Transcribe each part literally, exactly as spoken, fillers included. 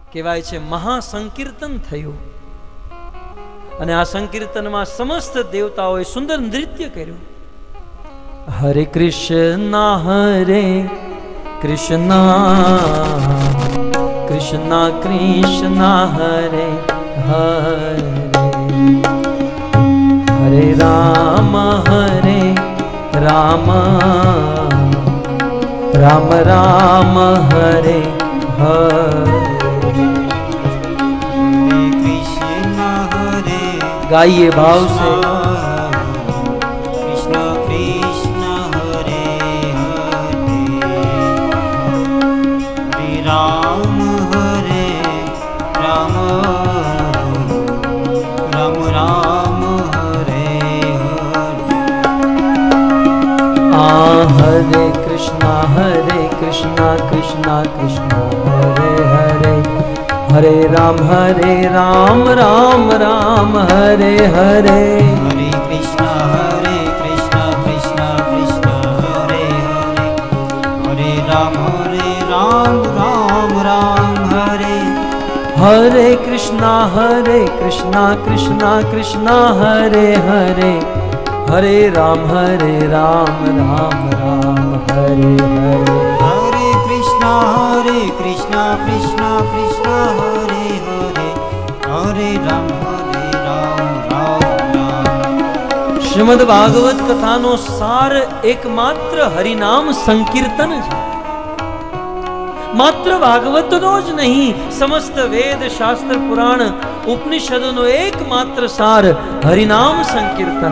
કહેવાય છે મહાસંકીર્તન થયું અને આ સંકીર્તનમાં સમસ્ત દેવતાઓએ સુંદર નૃત્ય કર્યું. હરે કૃષ્ણ હરે કૃષ્ણ કૃષ્ણ કૃષ્ણ હરે હરે હરે રામ હરે રામ રામ રામ હરે હરે. गाइए भाव से. कृष्ण कृष्ण हरे हरे हरे राम हरे राम राम राम हरे हरे. आ हरे कृष्णा हरे कृष्णा कृष्णा कृष्णा हरे हरे हरे राम हरे राम राम राम हरे हरे. हरे कृष्णा हरे कृष्णा कृष्णा कृष्णा हरे हरे हरे राम हरे राम राम राम हरे. हरे कृष्णा हरे कृष्णा कृष्णा कृष्णा हरे हरे हरे राम हरे राम राम राम हरे हरे. हरे कृष्णा हरे कृष्णा कृष्णा कृष्णा हरे हरे हरे राम हरे राम राम राम. श्रीमद् भागवत कथानो सार एकमात्र हरिनाम संकीर्तन है. मात्र भागवतनो ज नहीं, समस्त वेद शास्त्र पुराण उपनिषदों एकमात्र सार हरिनाम संकीर्तन.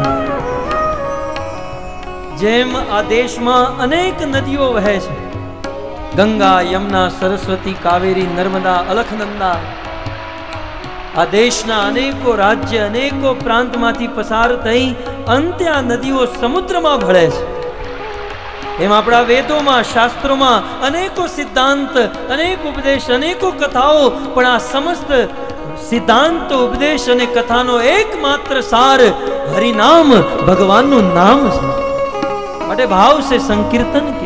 जेम आ देश में अनेक नदियों वहे छे, गंगा यमुना सरस्वती कावेरी नर्मदा अलखनंदा. आ देशना अनेको राज्य अनेको प्रांत मांथी पसार थई अंते आ नदीओ समुद्र में भळे छे. एम आपड़ा वेदों में शास्त्रों में अनेको सिद्धांत अनेक उपदेश अनेको कथाओ, पण आ समस्त सिद्धांत उपदेश अने कथानो एकमात्र सार हरिनाम भगवान नु नाम छे. माटे भाव से संकीर्तन के.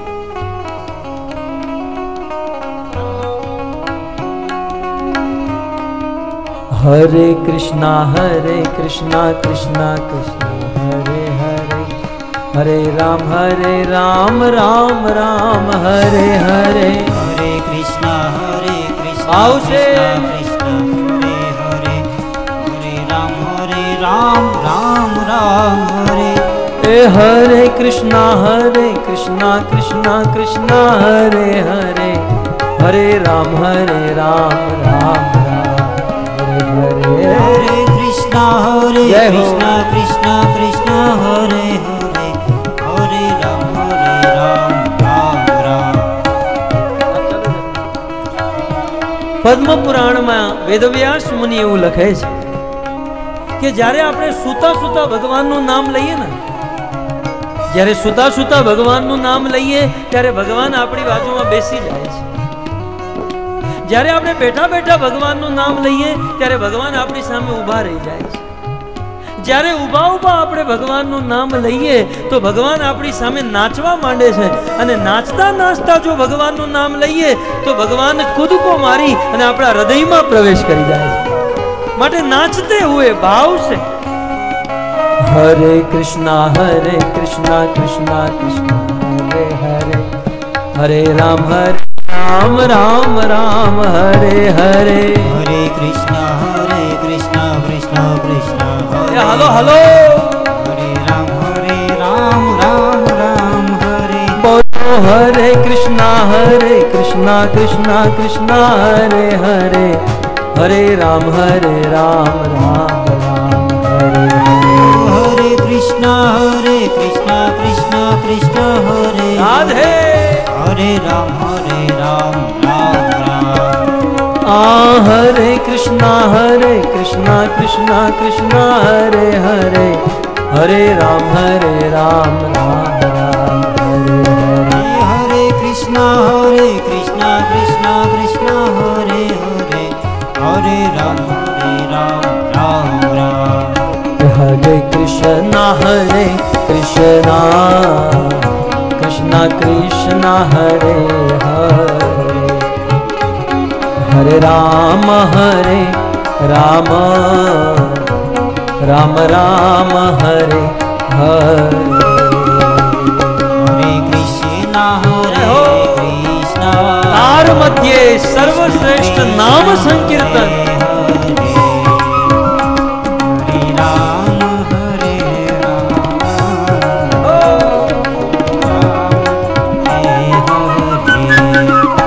हरे कृष्णा हरे कृष्णा कृष्णा कृष्णा हरे हरे हरे राम हरे राम राम राम हरे हरे. हरे कृष्णा हरे कृष्णा आओ से. कृष्णा हरे हरे हरे राम हरे राम राम राम हरे. ए हरे कृष्णा हरे कृष्णा कृष्णा कृष्णा हरे हरे हरे राम हरे राम राम राम हरे हरे. हरे कृष्णा हरे कृष्णा कृष्णा कृष्णा हरे हरे हरे राम हरे राम राम राम. पद्म पुराण में वेदव्यास मुनि एवं लखे छे कि जारे आपणे सूता सूता भगवान नु नाम लईए ने, જ્યારે સુતા સુતા ભગવાનનું નામ લઈએ ત્યારે ભગવાન આપણી બાજુમાં બેસી જાય છે. જ્યારે આપણે બેઠા બેઠા ભગવાનનું નામ લઈએ ત્યારે ભગવાન આપણી સામે ઊભા રહી જાય છે. જ્યારે ઊભા ઊભા આપણે ભગવાનનું નામ લઈએ તો ભગવાન આપણી સામે નાચવા માંડે છે અને નાચતા નાચતા જો ભગવાનનું નામ લઈએ તો ભગવાન કૂદકો મારી અને આપણા હૃદયમાં પ્રવેશ કરી જાય છે. માટે નાચતે હુએ ભાવ છે. हरे कृष्णा हरे कृष्णा कृष्णा कृष्णा हरे हरे हरे राम हरे राम राम राम हरे हरे. Hare Krishna Hare Krishna Krishna Krishna Hare hello hello. हरे राम हरे राम राम राम हरे. बोलो हरे कृष्णा हरे कृष्णा कृष्णा कृष्णा हरे हरे हरे राम हरे राम राम राम हरे हरे. हरे कृष्णा हरे कृष्णा कृष्णा कृष्णा हरे राधे. हरे राम हरे राम राम राम. आ हरे कृष्णा हरे कृष्णा कृष्णा कृष्णा हरे हरे हरे राम हरे राम राम राम हरे हरे. हरे कृष्णा हरे कृष्णा कृष्णा कृष्णा हरे हरे हरे राम हरे राम राम राम. हरे कृष्णा हरे कृष्णा कृष्णा कृष्णा हरे हरे हरे राम हरे राम राम राम हरे हरे। हरे कृष्णा हरे कृष्णा तार मध्य सर्वश्रेष्ठ नाम संकीर्तन। हरे राम हरे राम हरे हरे।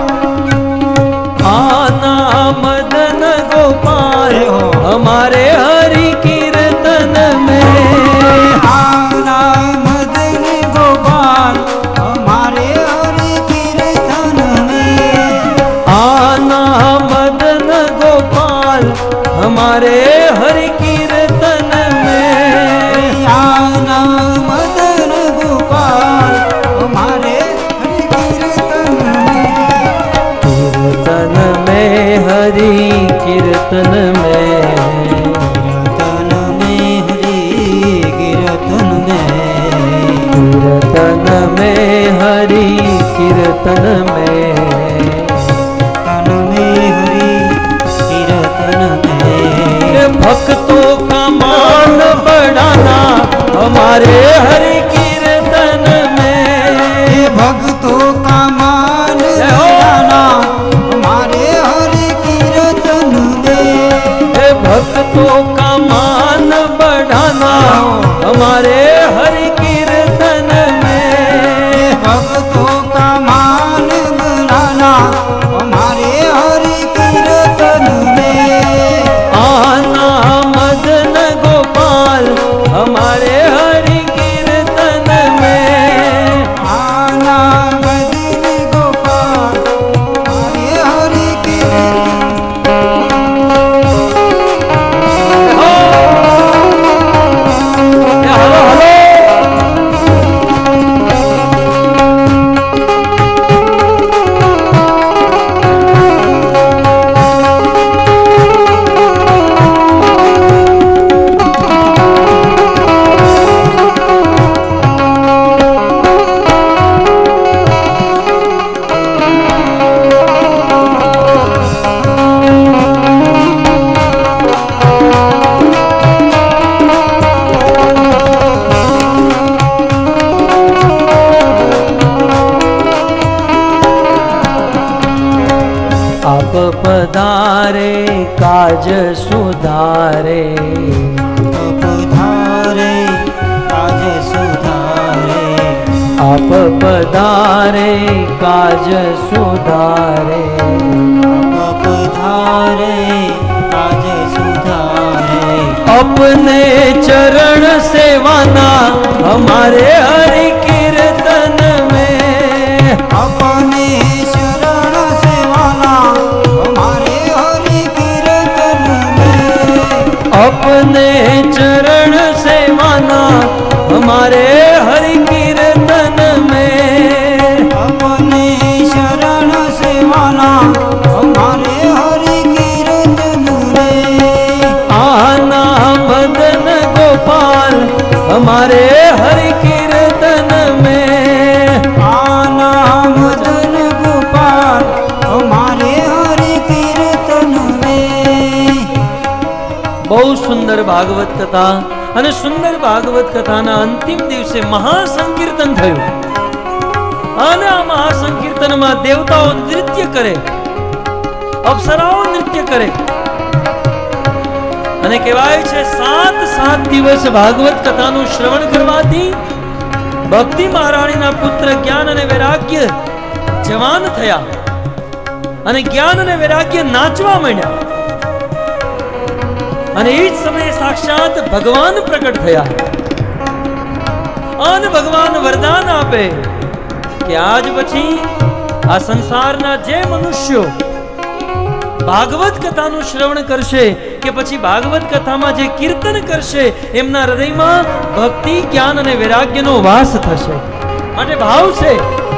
आना मदन गोपाल हमारे हरि कीर्तन में। आना मदन गोपाल हमारे हरि कीर्तन में। आना मदन गोपाल हमारे हरि कीर्तन में। आना मदन गोपाल हमारे हरि कीर्तन में। कीर्तन में हरि कीर्तन में। कीर्तन में हरि कीर्तन में। कीर्तन में हरि कीर्तन में। कीर्तन में हरि कीर्तन में। भक्तों का मान बढ़ाना हमारे हरि कीर्तन में। भक्तों का मान बढ़ाना हमारे हरि कीर्तन में। भक्तों का मान बढ़ाना हमारे हरि कीर्तन में। भक्तों का मान बढ़ाना हमारे हरि कीर्तन में। आना मदन गोपाल हमारे हरि कीर्तन में। आना मदन गोपाल हमारे हरि कीर्तन। हेलो हेलो आप पधारे काज सुधारे। पधारे काज सुधारे। आप पधारे काज सुधारे। पधारे काज सुधारे। अपने चरण सेवाना हमारे हरि कीर्तन में। अपने शरण सेवाना हमारे हरि कीर्तन में। अपने चरण सेवाना हमारे हरि कीर्तन में। अपने शरण सेवाना हमारे हरि कीर्तन में। आना मदन गोपाल हमारे हरि कीर्तन में। आना मदन गोपाल हमारे हरि कीर्तन में। બહુ સુંદર ભાગવત કથા અને સુંદર ભાગવત કથાના અંતિમ દિવસે મહાસંકીર્તન થયું અને આ મહાસંકીર્તનમાં દેવતાઓ નૃત્ય કરે, અપ્સરાઓ નૃત્ય કરે અને કહેવાય છે સાત સાત દિવસ ભાગવત કથાનું શ્રવણ કરવાથી ભક્તિ મહારાણીના પુત્ર જ્ઞાન અને વૈરાગ્ય જવાન થયા અને જ્ઞાન અને વૈરાગ્ય નાચવા માંડ્યા અને એ જ સમયે સાક્ષાત ભગવાન પ્રકટ થયા અને ભગવાન વરદાન આપે કે આજ પછી આ સંસારના જે મનુષ્યો ભાગવત કથાનું શ્રવણ કરશે કે પછી ભાગવત કથામાં જે કીર્તન કરશે એમના હૃદયમાં ભક્તિ જ્ઞાન અને વૈરાગ્યનો વાસ થશે માટે ભાવ છે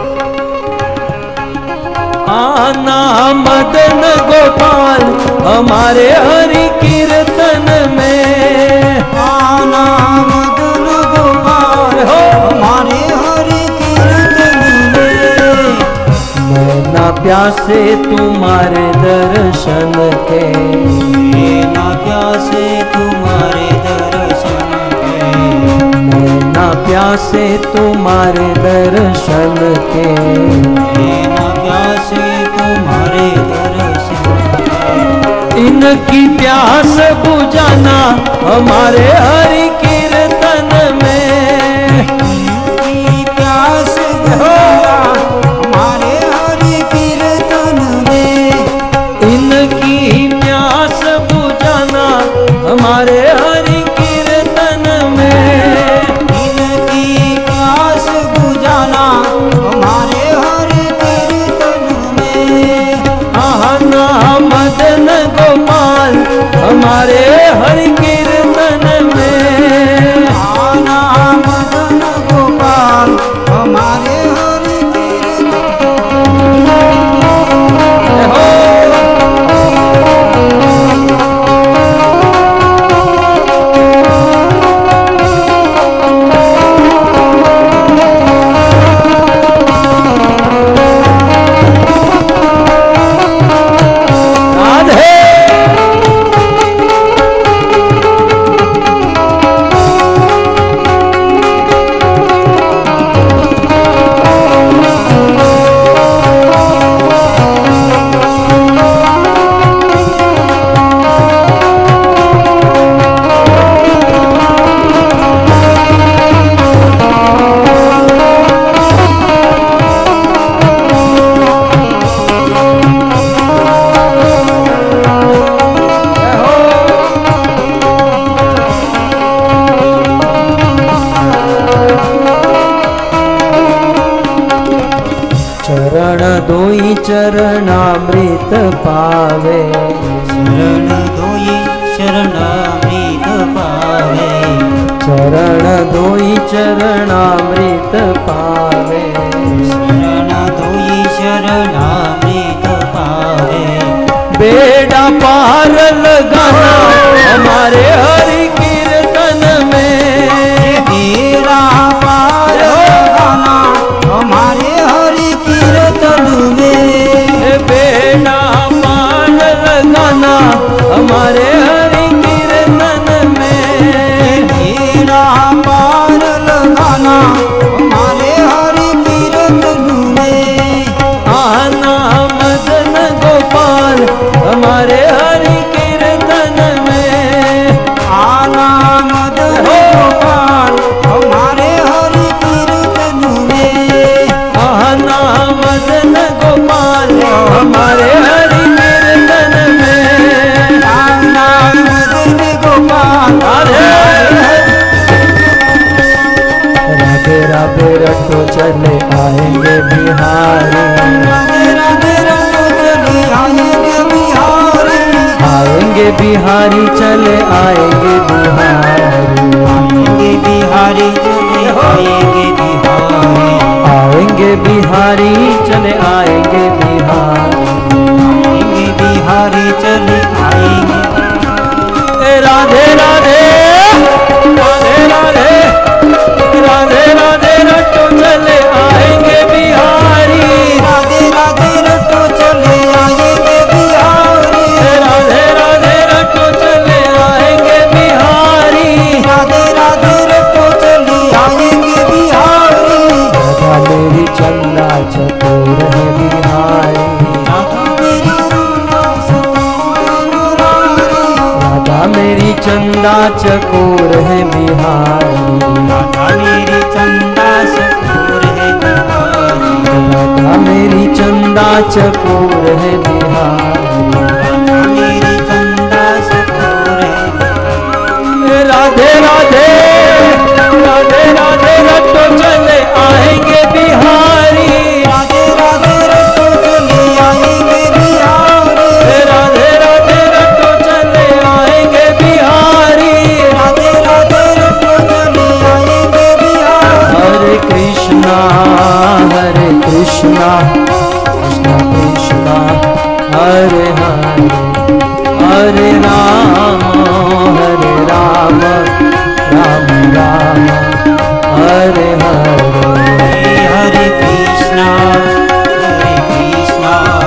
आना मदन गोपाल हमारे हरि कीर्तन में। आना मदन गोपाल हो हमारे हरि कीर्तन में। मैना प्यासे तुम्हारे दर्शन के, ना प्यासे तुम्हारे दर्शन के, ना प्यासे तुम्हारे दर्शन के, ना प्यासे तुम्हारे दर्शन के। इनकी प्यास बुझाना हमारे हरि कीर्तन में, इनकी प्यास बुझाना हमारे हरि कीर्तन में, इनकी प्यास बुझाना हमारे हरि कीर्तन में, इनकी प्यास बुझाना हमारे हरि कीर्तन में। आहा नाम मदन गोपाल हमारे हरि कीर्तन में, आना मदन गोपाल हमारे हरि कीर्तन में। हो राधे चरण दोई चरणामृत पावे, शरण दोई शरणामृत पावे, चरण दोई चरणामृत पावे, शरण दोई शरणामृत पावे। बेड़ा पार लगाना हमारे हरि कीर्तन में, तेरा पार लगाना हमारे हरि कीर्तन में। बेड़ा पार लगाना हमारे हरि कीर्तन में, तेरा पार लगाना हमारे हरि कीर्तन में। आना मदन गोपाल हमारे हरि कीर्तन में, आना मदन गोपाल हमारे हरि कीर्तन में। आना मदन गोपाल हमारे हरि कीर्तन में, आना मदन गोपाल राधे राधे रटो चले आएंगे बिहारी, राधे राधे रटो चले आएंगे बिहारी, आएंगे बिहारी चले आएंगे बिहारी, आएंगे बिहारी चले आएंगे बिहारी, आएंगे बिहारी चले आएंगे बिहारी, आएंगे बिहारी चले आएंगे। राधे राधे राधे राधे राधे राधे रटो चले आएंगे बिहारी, राधे राधे रटो चले आएंगे बिहारी, राधे राधे रटो चले आएंगे बिहारी, राधे राधे रटो चले आएंगे बिहारी। राधा मेरी चंदा चकोर है बिहारी, राधा मेरी सुना सतोर मुरारी, राधा मेरी चंदा चकोर है बिहारी, राधा मेरी चंदा सतोर है बिहारी, राधा मेरी चंदा चकोर है बिहारी, राधा मेरी चंदा सतोर है बिहारी। राधे राधे राधे राधे रटो चले आएंगे बिहारी, राधे राधे रटो चले आएंगे बिहारी, राधे राधे रटो चले आएंगे बिहारी, राधे राधे रटो चले आएंगे बिहारी। हरे कृष्णा हरे कृष्णा कृष्णा कृष्णा हरे हरे, हरे राम हरे राम राम राम हरे हरे। हरे कृष्णा हरे कृष्णा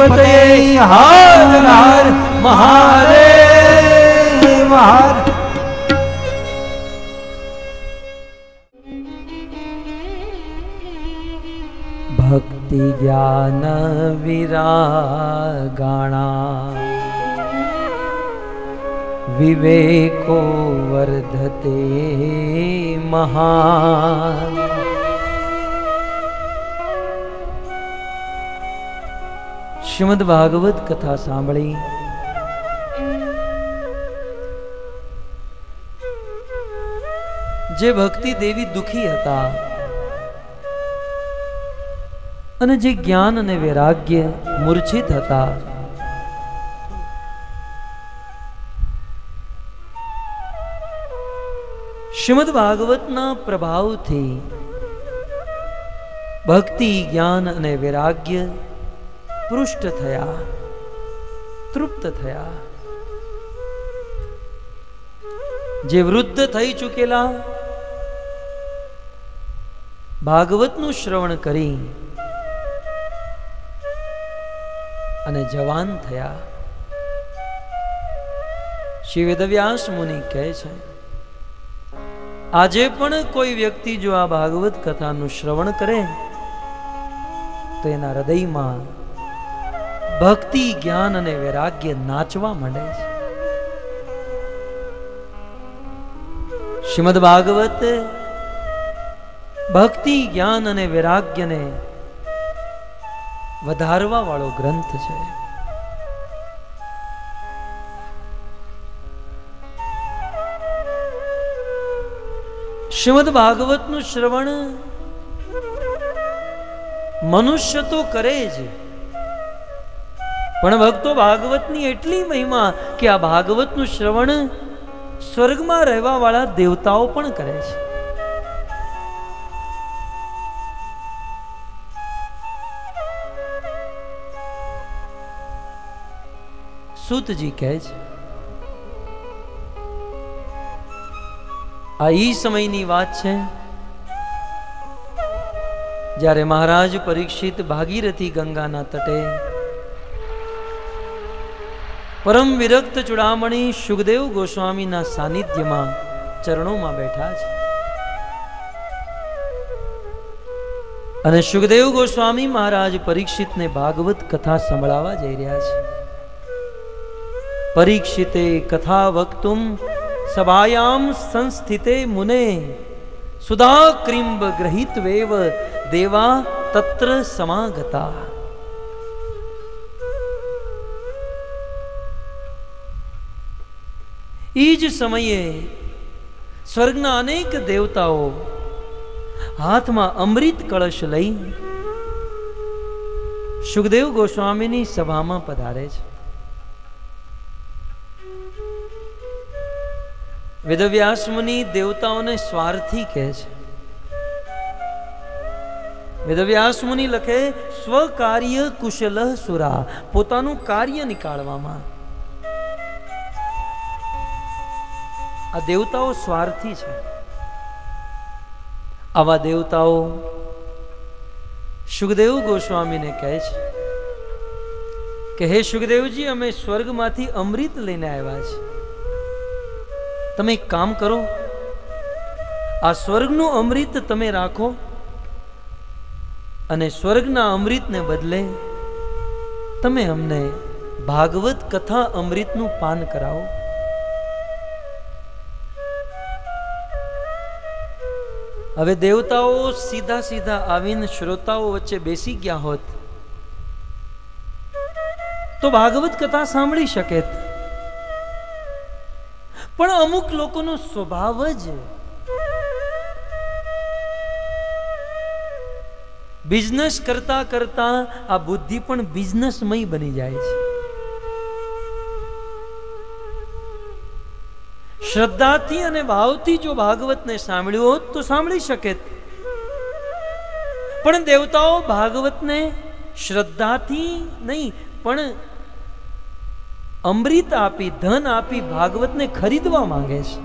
પતયે હર હર મહાદેવ હર. ભક્તિ જ્ઞાન વિરાગાણા વિવેકો વર્ધતે મહાન. શ્રીમદ ભાગવત કથા સાંભળી જે ભક્તિ દેવી દુખી હતા અને જે જ્ઞાન અને વૈરાગ્ય મૂર્છિત હતા, શ્રીમદ ભાગવતના પ્રભાવથી ભક્તિ જ્ઞાન અને વૈરાગ્ય પૃષ્ઠ થયા, તૃપ્ત થયા. જે વૃદ્ધ થઈ ચૂકેલા ભાગવતનું શ્રવણ કરી અને જવાન થયા. શ્રી વેદવ્યાસ મુનિ કહે છે, આજે પણ કોઈ વ્યક્તિ જો આ ભાગવત કથાનું શ્રવણ કરે તો એના હૃદયમાં ભક્તિ જ્ઞાન અને વૈરાગ્ય નાચવા માંડે છે. શ્રીમદ ભાગવત ભક્તિ જ્ઞાન અને વૈરાગ્યને વધારવા વાળો ગ્રંથ છે. શ્રીમદ ભાગવતનું શ્રવણ મનુષ્ય તો કરે જ, પણ ભક્તો ભાગવતની એટલી મહિમા કે આ ભાગવતનું શ્રવણ સ્વર્ગમાં રહેવા વાળા દેવતાઓ પણ કરે છે. સૂતજી કહે છે, આ ઈ સમયની વાત છે જ્યારે મહારાજ પરીક્ષિત ભાગીરથી ગંગાના તટે પરમ વિરક્ત ચૂડામણી સુખદેવ ગોસ્વામીના સાનિધ્યમાં ચરણોમાં બેઠા છે. અને સુખદેવ ગોસ્વામી મહારાજ પરીક્ષિતને ભાગવત કથા સંભળાવવા જઈ રહ્યા છે. પરીક્ષિતે કથા વક્તુમ સભાયામ સંસ્થિતે મુને સુધા ક્રિંબ ગ્રહિત્વેવ દેવા તત્ર સમાગતા. ઈ જ સમયે સ્વર્ગના અનેક દેવતાઓ હાથમાં અમૃત કળશ લઈ સુખદેવ ગોસ્વામીની સભામાં પધારે છે. વેદવ્યાસ મુનિ દેવતાઓને સ્વાર્થી કહે છે. વેદવ્યાસ મુનિ લખે, સ્વકાર્ય કુશલ સુરા, પોતાનું કાર્ય નીકાળવામાં આ દેવતાઓ સ્વાર્થી છે. આવા દેવતાઓ સુખદેવ ગોસ્વામીને કહે છે કે હે સુખદેવજી, અમે સ્વર્ગમાંથી અમૃત લઈને આવ્યા છે. તમે એક કામ કરો, આ સ્વર્ગનું અમૃત તમે રાખો અને સ્વર્ગના અમૃતને બદલે તમે અમને ભાગવત કથા અમૃતનું પાન કરાવો. હવે દેવતાઓ સીધા સીધા આવીને શ્રોતાઓ વચ્ચે બેસી ગયા હોત તો ભાગવત કથા સાંભળી શકે, પણ અમુક લોકોનો સ્વભાવ જ બિઝનેસ કરતા કરતા આ બુદ્ધિ પણ બિઝનેસમય બની જાય છે. શ્રદ્ધાથી અને ભાવથી જો ભાગવતને સાંભળ્યું હોત તો સાંભળી શકે, પણ દેવતાઓ ભાગવતને શ્રદ્ધાથી નહીં પણ અમૃત આપી ધન આપી ભાગવતને ખરીદવા માંગે છે.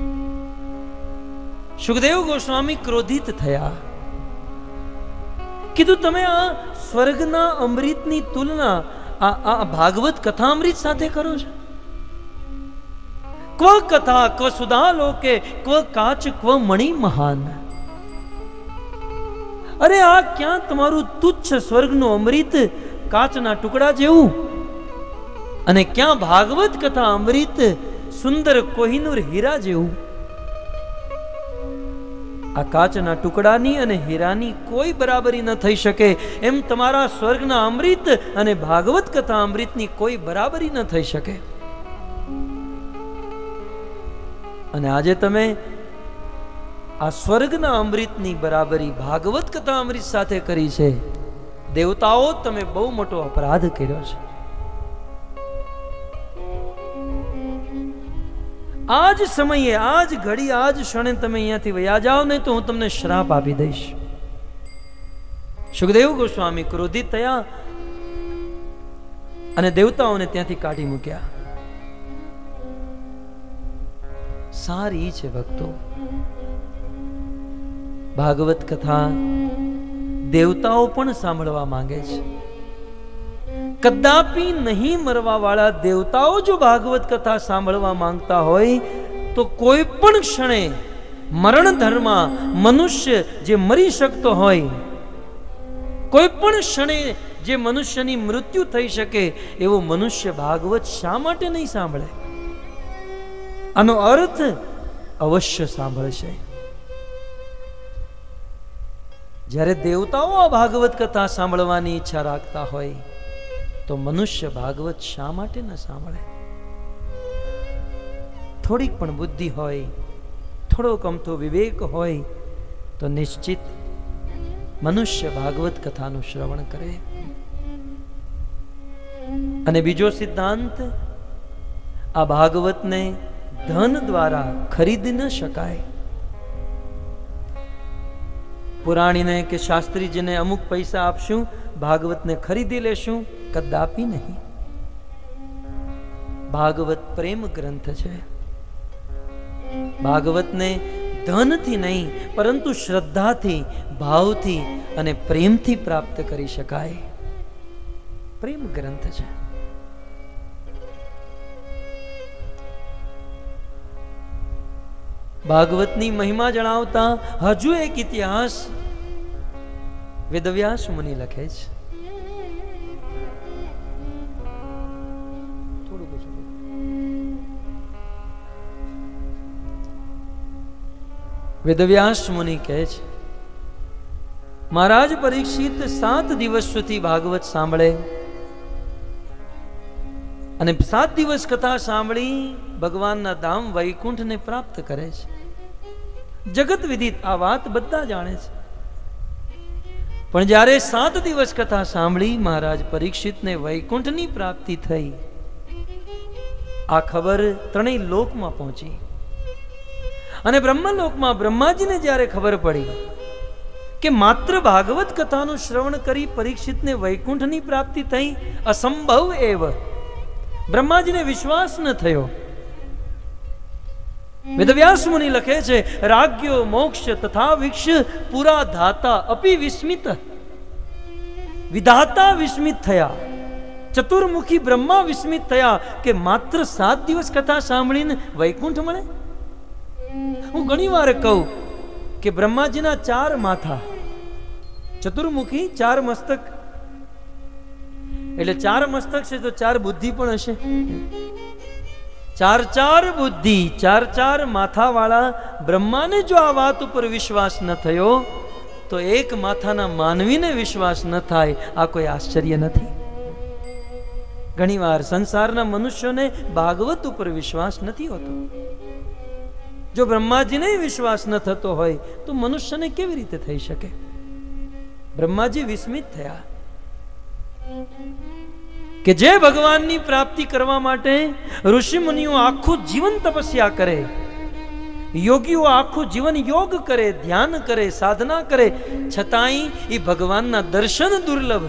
સુખદેવ ગોસ્વામી ક્રોધિત થયા કીધું તમે આ સ્વર્ગના અમૃતની તુલના આ આ ભાગવત કથામૃત સાથે કરો છો. ક્વ કથા ક્વ સુધા લોકે ક્વ કાચ ક્વ મણિ મહાન. અરે આ ક્યાં તમારું તુચ્છ સ્વર્ગનું અમૃત કાચના ટુકડા જેવું, અને ક્યાં ભાગવત કથા અમૃત સુંદર કોહિનૂર હીરા જેવું. આ કાચના ટુકડાની અને હીરાની કોઈ બરાબરી ન થઈ શકે, એમ તમારા સ્વર્ગના અમૃત અને ભાગવત કથા અમૃતની કોઈ બરાબરી ન થઈ શકે. અને આજે તમે આ સ્વર્ગના અમૃતની બરાબરી ભાગવત કથા અમૃત સાથે કરી છે. દેવતાઓ, તમે બહુ મોટો અપરાધ કર્યો છે. આજ સમયે, આજ ઘડી, આજ ક્ષણે તમે અહીંયાથી વયા જાઓ, નહીં તો હું તમને શ્રાપ આપી દઈશ. સુખદેવ ગોસ્વામી ક્રોધિત થયા અને દેવતાઓને ત્યાંથી કાઢી મૂક્યા. સારી છે ભક્તો, ભાગવત કથા દેવતાઓ પણ સાંભળવા માંગે છે. કદાપી નહીં મરવા વાળા દેવતાઓ જો ભાગવત કથા સાંભળવા માંગતા હોય તો કોઈ પણ ક્ષણે મરણ ધર્મમાં મનુષ્ય જે મરી શકતો હોય, કોઈ પણ ક્ષણે જે મનુષ્યની મૃત્યુ થઈ શકે એવો મનુષ્ય ભાગવત શા માટે નહીં સાંભળે? આનો અર્થ અવશ્ય સાંભળશે. જ્યારે દેવતાઓ આ ભાગવત કથા સાંભળવાની ઈચ્છા રાખતા હોય તો મનુષ્ય ભાગવત શા માટે ન સાંભળે? થોડીક પણ બુદ્ધિ હોય, થોડોક અમથો વિવેક હોય તો નિશ્ચિત મનુષ્ય ભાગવત કથાનું શ્રવણ કરે. અને બીજો સિદ્ધાંત, આ ભાગવતને ધન દ્વારા ખરીદી ન શકાય. પુરાણીને કે શાસ્ત્રીજીને અમુક પૈસા આપશું, ભાગવતને ખરીદી લેશું, કદાપી નહીં. ભાગવત પ્રેમ ગ્રંથ છે. ભાગવતને ધનથી નહીં પરંતુ શ્રદ્ધાથી, ભાવથી અને પ્રેમથી પ્રાપ્ત કરી શકાય. પ્રેમ ગ્રંથ છે. ભાગવતની મહિમા જણાવતા હજુ એક ઇતિહાસ વેદવ્યાસ મુનિ લખે છે. વેદવ્યાસ મુનિ કહે છે, મહારાજ પરીક્ષિત સાત દિવસ સુધી ભાગવત સાંભળે અને સાત દિવસ કથા સાંભળી ભગવાનના ધામ વૈકુંઠને પ્રાપ્ત કરે છે. જગત વિદિત આ વાત બધા જાણે છે. પણ જ્યારે સાત દિવસ કથા સાંભળી મહારાજ પરીક્ષિતને વૈકુંઠની પ્રાપ્તિ થઈ, આ ખબર ત્રણેય લોકમાં પહોંચી. અને બ્રહ્મલોકમાં બ્રહ્માજીને જ્યારે ખબર પડી કે માત્ર ભાગવત કથાનું શ્રવણ કરી પરીક્ષિતને વૈકુંઠની પ્રાપ્તિ થઈ, અસંભવ એવ, બ્રહ્માજીને વિશ્વાસ ન થયો. વેદવ્યાસ મુનિ લખે છે, રાજ્યો મોક્ષ તથા વિક્ષ પુરા ધાતા અપી વિસ્મિત. વિધાતા વિસ્મિત થયા, ચતુર્મુખી બ્રહ્મા વિસ્મિત થયા કે માત્ર સાત દિવસ કથા સાંભળીને વૈકુંઠ મળે. હું ઘણી વાર કહું કે બ્રહ્માજીના ચાર માથા, ચતુર્મુખી ચાર મસ્તક, એટલે ચાર મસ્તક છે તો ચાર બુદ્ધિ પણ હશે. ચાર ચાર બુદ્ધિ, ચાર ચાર માથા વાળા બ્રહ્માને જો આ વાત ઉપર વિશ્વાસ ન થયો તો એક માથાના માનવીને વિશ્વાસ ન થાય, આ કોઈ આશ્ચર્ય નથી. ઘણીવાર સંસારના મનુષ્યોને ભાગવત ઉપર વિશ્વાસ નથી હોતો. જો બ્રહ્માજીને વિશ્વાસ ન થતો હોય તો મનુષ્યને કેવી રીતે થઈ શકે? બ્રહ્માજી વિસ્મિત થયા કે જે ભગવાનની પ્રાપ્તિ કરવા માટે ઋષિ મુનિઓ આખું જીવન તપસ્યા કરે, યોગીઓ આખું જીવન યોગ કરે, ધ્યાન કરે, સાધના કરે, છતાંય એ ભગવાનના દર્શન દુર્લભ.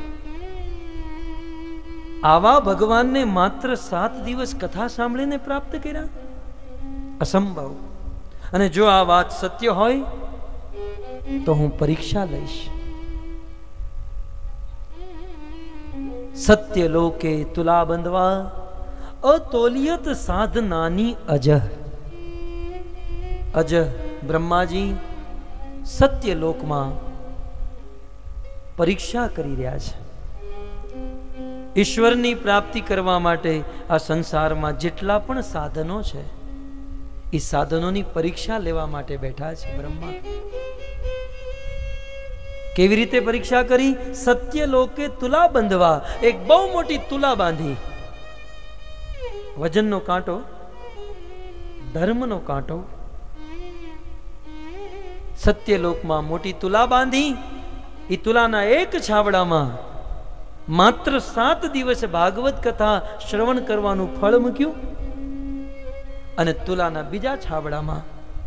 આવા ભગવાનને માત્ર સાત દિવસ કથા સાંભળીને પ્રાપ્ત કર્યા, અસંભવ. અને જો આ વાત સત્ય હોય તો હું પરીક્ષા લઈશ. સત્ય લોકે તુલા બંધવા અતોલિયત સાધનાની અજહ. અજહ બ્રહ્માજી સત્ય લોકમાં પરીક્ષા કરી રહ્યા છે. ઈશ્વરની પ્રાપ્તિ કરવા માટે આ સંસારમાં જેટલા પણ સાધનો છે એ સાધનોની પરીક્ષા લેવા માટે બેઠા છે બ્રહ્મા. કેવી રીતે પરીક્ષા કરી? સત્ય લોકે તુલા બંધવા, એક બહુ મોટી તુલા બાંધી. વજનનો કાંટો, ધર્મનો કાંટો. સત્ય લોકમાં મોટી તુલા બાંધી. એ તુલાના એક છાબડામાં માત્ર સાત દિવસ ભાગવત કથા શ્રવણ કરવાનું ફળ મૂક્યું અને તુલાના બીજા છાબડામાં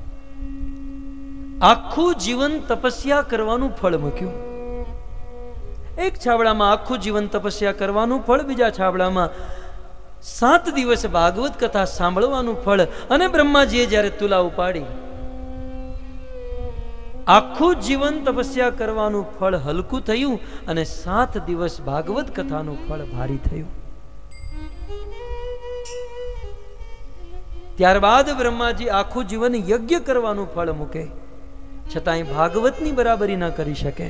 આખું જીવન તપસ્યા કરવાનું ફળ મૂક્યું. એક છાબડામાં આખું જીવન તપસ્યા કરવાનું ફળ, બીજા છાબડામાં સાત દિવસ ભાગવત કથા સાંભળવાનું ફળ. અને બ્રહ્માજીએ જ્યારે તુલા ઉપાડી, આખું જીવન તપસ્યા કરવાનું ફળ હલકું થયું અને સાત દિવસ ભાગવત કથાનું ફળ ભારી થયું. ત્યારબાદ બ્રહ્માજી આખું જીવન યજ્ઞ કરવાનું ફળ મૂકે, છતાંય ભાગવતની બરાબરી ન કરી શકે.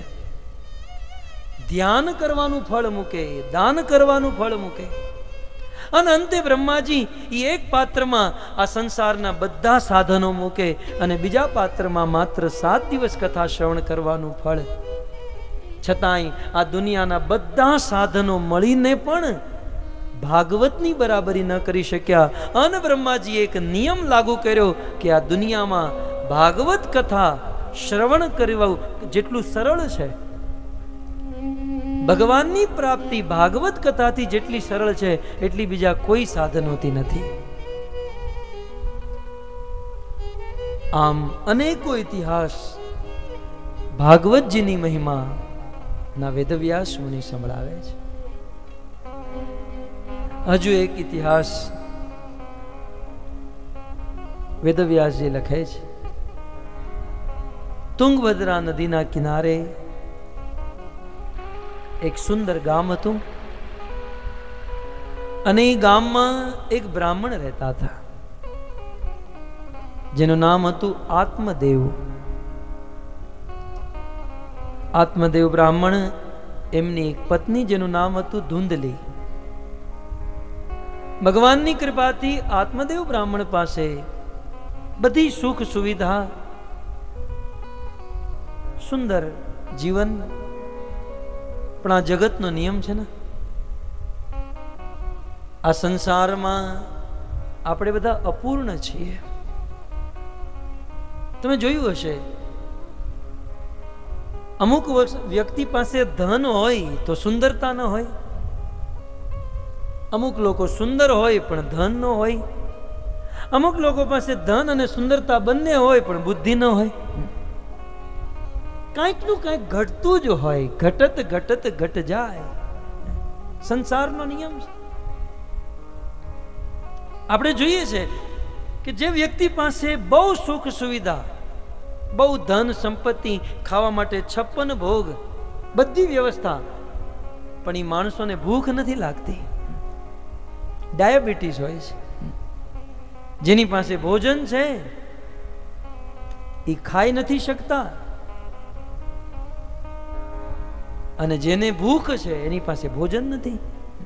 ધ્યાન કરવાનું ફળ મૂકે, દાન કરવાનું ફળ મૂકે. અને અંતે બ્રહ્માજી એ એક પાત્રમાં આ સંસારના બધા સાધનો મૂકે અને બીજા પાત્રમાં માત્ર સાત દિવસ કથા શ્રવણ કરવાનું ફળ. છતાંય આ દુનિયાના બધા સાધનો મળીને પણ ભાગવતની બરાબરી ન કરી શક્યા. અને બ્રહ્માજીએ એક નિયમ લાગુ કર્યો કે આ દુનિયામાં ભાગવત કથા શ્રવણ કરવું જેટલું સરળ છે, ભગવાનની પ્રાપ્તિ ભાગવત કથાથી જેટલી સરળ છે એટલી બીજા કોઈ સાધનોથી નથી. આમ અનેકો ઇતિહાસ ભાગવતજીની મહિમા ના વેદવ્યાસ મુનિ સંભળાવે છે. હજુ એક ઇતિહાસ વેદવ્યાસજી લખે છે. તુંગભદ્રા નદીના કિનારે એક સુંદર ગામ હતું અને એ ગામમાં એક બ્રાહ્મણ રહેતા હતા જેનું નામ હતું આત્મદેવ. આત્મદેવ બ્રાહ્મણ, એમની એક પત્ની જેનું નામ હતું ધુંધલી. ભગવાનની કૃપાથી આત્મદેવ બ્રાહ્મણ પાસે બધી સુખ સુવિધા, સુંદર જીવન. પણ આ જગતનો નિયમ છે ને, આ સંસારમાં આપણે બધા અપૂર્ણ છીએ. તમે જોયું હશે, અમુક વ્યક્તિ પાસે ધન હોય તો સુંદરતા ન હોય, અમુક લોકો સુંદર હોય પણ ધન ન હોય, અમુક લોકો પાસે ધન અને સુંદરતા બંને હોય પણ બુદ્ધિ ન હોય. કાંઈક નું કાંઈક ઘટતું જ હોય. ઘટત ઘટત ઘટ જાય, સંસારનો નિયમ છે. આપણે જોઈએ છે કે જે વ્યક્તિ પાસે બહુ સુખ સુવિધા, બહુ ધન સંપત્તિ, ખાવા માટે છપ્પન ભોગ, બધી વ્યવસ્થા, પણ એ માણસોને ભૂખ નથી લાગતી, ડાયાબિટીસ હોય છે. જેની પાસે ભોજન છે એ ખાઈ નથી શકતા, અને જેને ભૂખ છે એની પાસે ભોજન નથી.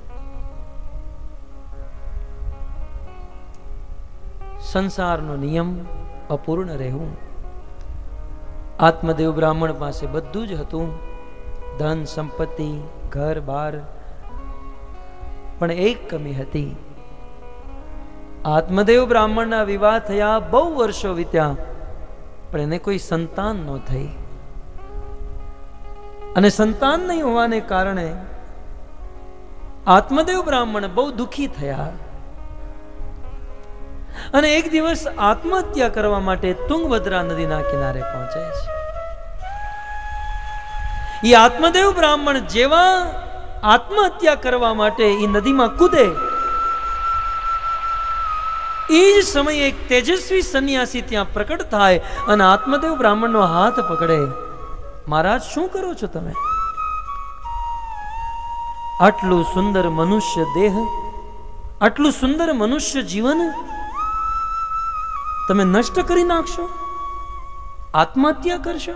સંસારનો નિયમ અપૂર્ણ રહેવું. આત્મદેવ બ્રાહ્મણ પાસે બધું જ હતું, ધન સંપત્તિ, ઘર બાર, પણ એક કમી હતી. આત્મદેવ બ્રાહ્મણના વિવાહ થયા, બહુ વર્ષો વીત્યા, પણ એને કોઈ સંતાન ન થઈ. અને સંતાન નહીં હોવાને કારણે આત્મદેવ બ્રાહ્મણ બહુ દુઃખી થયા અને એક દિવસ આત્મહત્યા કરવા માટે તુંગભદ્રા નદીના કિનારે પહોંચે છે. એ આત્મદેવ બ્રાહ્મણ જેવા આત્મહત્યા કરવા માટે એ નદીમાં કૂદે, એ જ સમયે એક તેજસ્વી સંન્યાસી ત્યાં પ્રકટ થાય અને આત્મદેવ બ્રાહ્મણનો હાથ પકડે. મહારાજ, શું કરો છો તમે? આટલું સુંદર મનુષ્ય દેહ, આટલું સુંદર મનુષ્ય જીવન તમે નષ્ટ કરી નાખશો, આત્મહત્યા કરશો?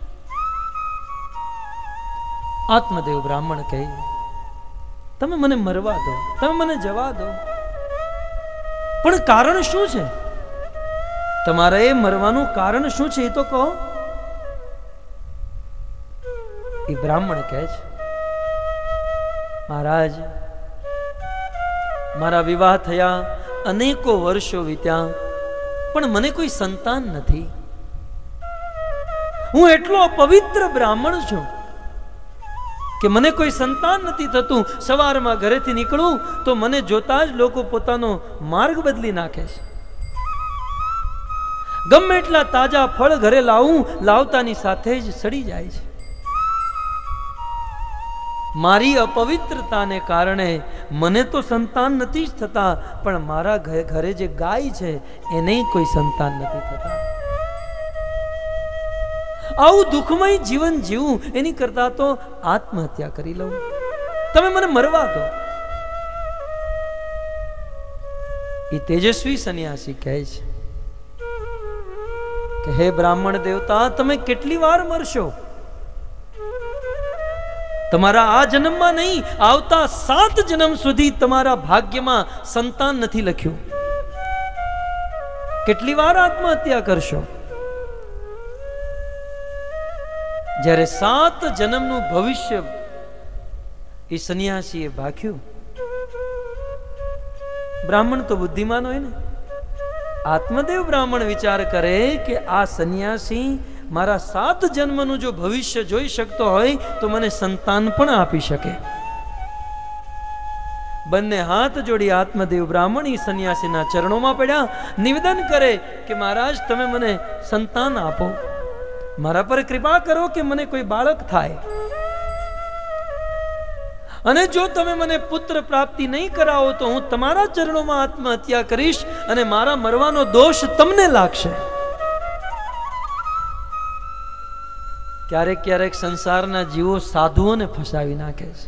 આત્મદેવ બ્રાહ્મણ કહે, તમે મને મરવા દો, તમે મને જવા દો, પણ કારણ શું છે? તમારા એ મરવાનું કારણ શું છે એ તો કહો. એ બ્રાહ્મણ કહે છે, મહારાજ, મારા વિવાહ થયા, અનેકો વર્ષો વીત્યા, પણ મને કોઈ સંતાન નથી. હું એટલો પવિત્ર બ્રાહ્મણ છું કે મને કોઈ સંતાન નથી થતું. સવારમાં ઘરેથી નીકળું તો મને જોતા જ લોકો પોતાનો માર્ગ બદલી નાખે છે. ગમે એટલા તાજા ફળ ઘરે લાવું, લાવતાની સાથે જ સડી જાય છે. મારી અપવિત્રતાને કારણે મને તો સંતાન નથી જ થતા, પણ મારા ઘરે જે ગાય છે એને કોઈ સંતાન નથી થતા. આવું દુઃખમય જીવન જીવું એની કરતા તો આત્મહત્યા કરી લઉં. તમે મને મરવા દો. એ તેજસ્વી સંન્યાસી કહે છે કે હે બ્રાહ્મણ દેવતા, તમે કેટલી વાર મરશો? તમારા આ જન્મમાં નહીં, આવતા સાત જન્મ સુધી તમારા ભાગ્યમાં સંતાન નથી લખ્યું. કેટલી વાર આત્મહત્યા કરશો? જ્યારે સાત જન્મનું ભવિષ્ય એ સંન્યાસીએ ભાખ્યું. બ્રાહ્મણ તો બુદ્ધિમાન હોય ને. આત્મદેવ બ્રાહ્મણ વિચાર કરે કે આ સંન્યાસી મારા સાત જન્મનું જો ભવિષ્ય જોઈ શકતો હોય તો મને સંતાન પણ આપી શકે. બંને હાથ જોડી આત્મદેવ બ્રાહ્મણ એ સંન્યાસીના ચરણોમાં પડ્યા, નિવેદન કરે કે મહારાજ, તમે મને સંતાન આપો, મારા પર કૃપા કરો કે મને કોઈ બાળક થાય. અને જો તમે મને પુત્ર પ્રાપ્તિ નહીં કરાવો તો હું તમારા ચરણોમાં આત્મહત્યા કરીશ અને મારા મરવાનો દોષ તમને લાગશે. ક્યારેક ક્યારેક સંસારના જીવો સાધુઓને ફસાવી નાખે છે.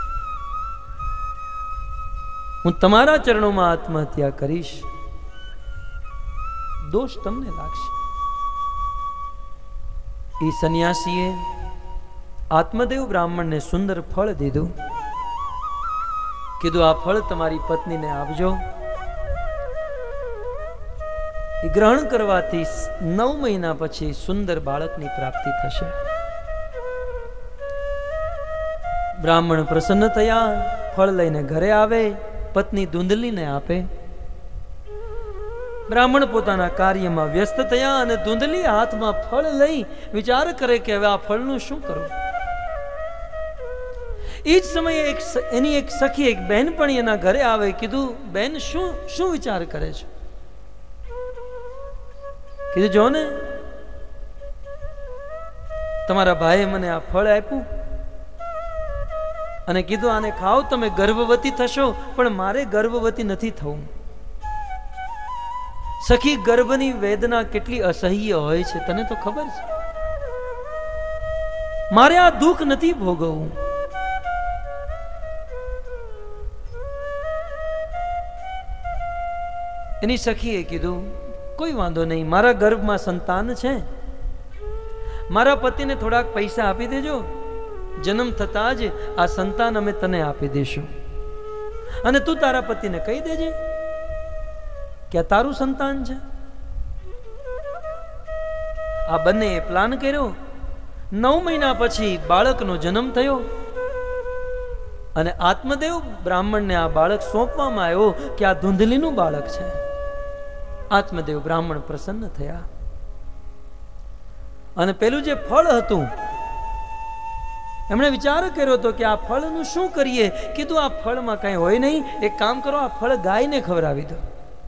હું તમારા ચરણોમાં આત્મહત્યા કરીશ, દોષ તમને લાગશે. એ સંન્યાસીએ આત્મદેવ બ્રાહ્મણને સુંદર ફળ દીધું. કીધું, આ ફળ તમારી પત્નીને આપજો. એ ગ્રહણ કરવાથી નવ મહિના પછી સુંદર બાળકની પ્રાપ્તિ થશે. બ્રાહ્મણ પ્રસન્ન થયા, ફળ લઈને ઘરે આવે, પત્ની ધૂંધલીને આપે. બ્રાહ્મણ પોતાના કાર્યમાં વ્યસ્ત થયા અને ધૂંધલી હાથમાં ફળ લઈ વિચાર કરે કે હવે આ ફળનું શું કરું. એ જ સમયે એક એની એક સખી, એક બહેનપણી એના ઘરે આવે. કીધું, બેન, શું શું વિચાર કરે છે? કીધું, જો ને, તમારા ભાઈએ મને આ ફળ આપ્યું અને કીધું આને ખાઓ, તમે ગર્ભવતી થશો, પણ મારે ગર્ભવતી નથી થવું. સખી, ગર્ભની વેદના કેટલી અસહ્ય હોય છે તને તો ખબર છે. મારે આ દુઃખ નથી ભોગવવું. એની સખીએ કીધું, કોઈ વાંધો નહીં, મારા ગર્ભમાં સંતાન છે, મારા પતિને થોડાક પૈસા આપી દેજો, જન્મ થતા જ આ સંતાન અમે તને આપી દેશું, અને તું તારા પતિને કહી દેજે કે આ તારું સંતાન છે. આ બંને પ્લાન કર્યો. નવ મહિના પછી બાળકનો જન્મ થયો અને આત્મદેવ બ્રાહ્મણને આ બાળક સોંપવામાં આવ્યો કે આ ધૂંધલીનું બાળક છે. આત્મદેવ બ્રાહ્મણ પ્રસન્ન થયા અને પેલું જે ફળ હતું એમણે વિચાર કર્યો હતો કે આ ફળનું શું કરીએ. કીધું, આ ફળમાં કઈ હોય નહીં, એક કામ કરો, આ ફળ ગાયને ખવડાવી દો.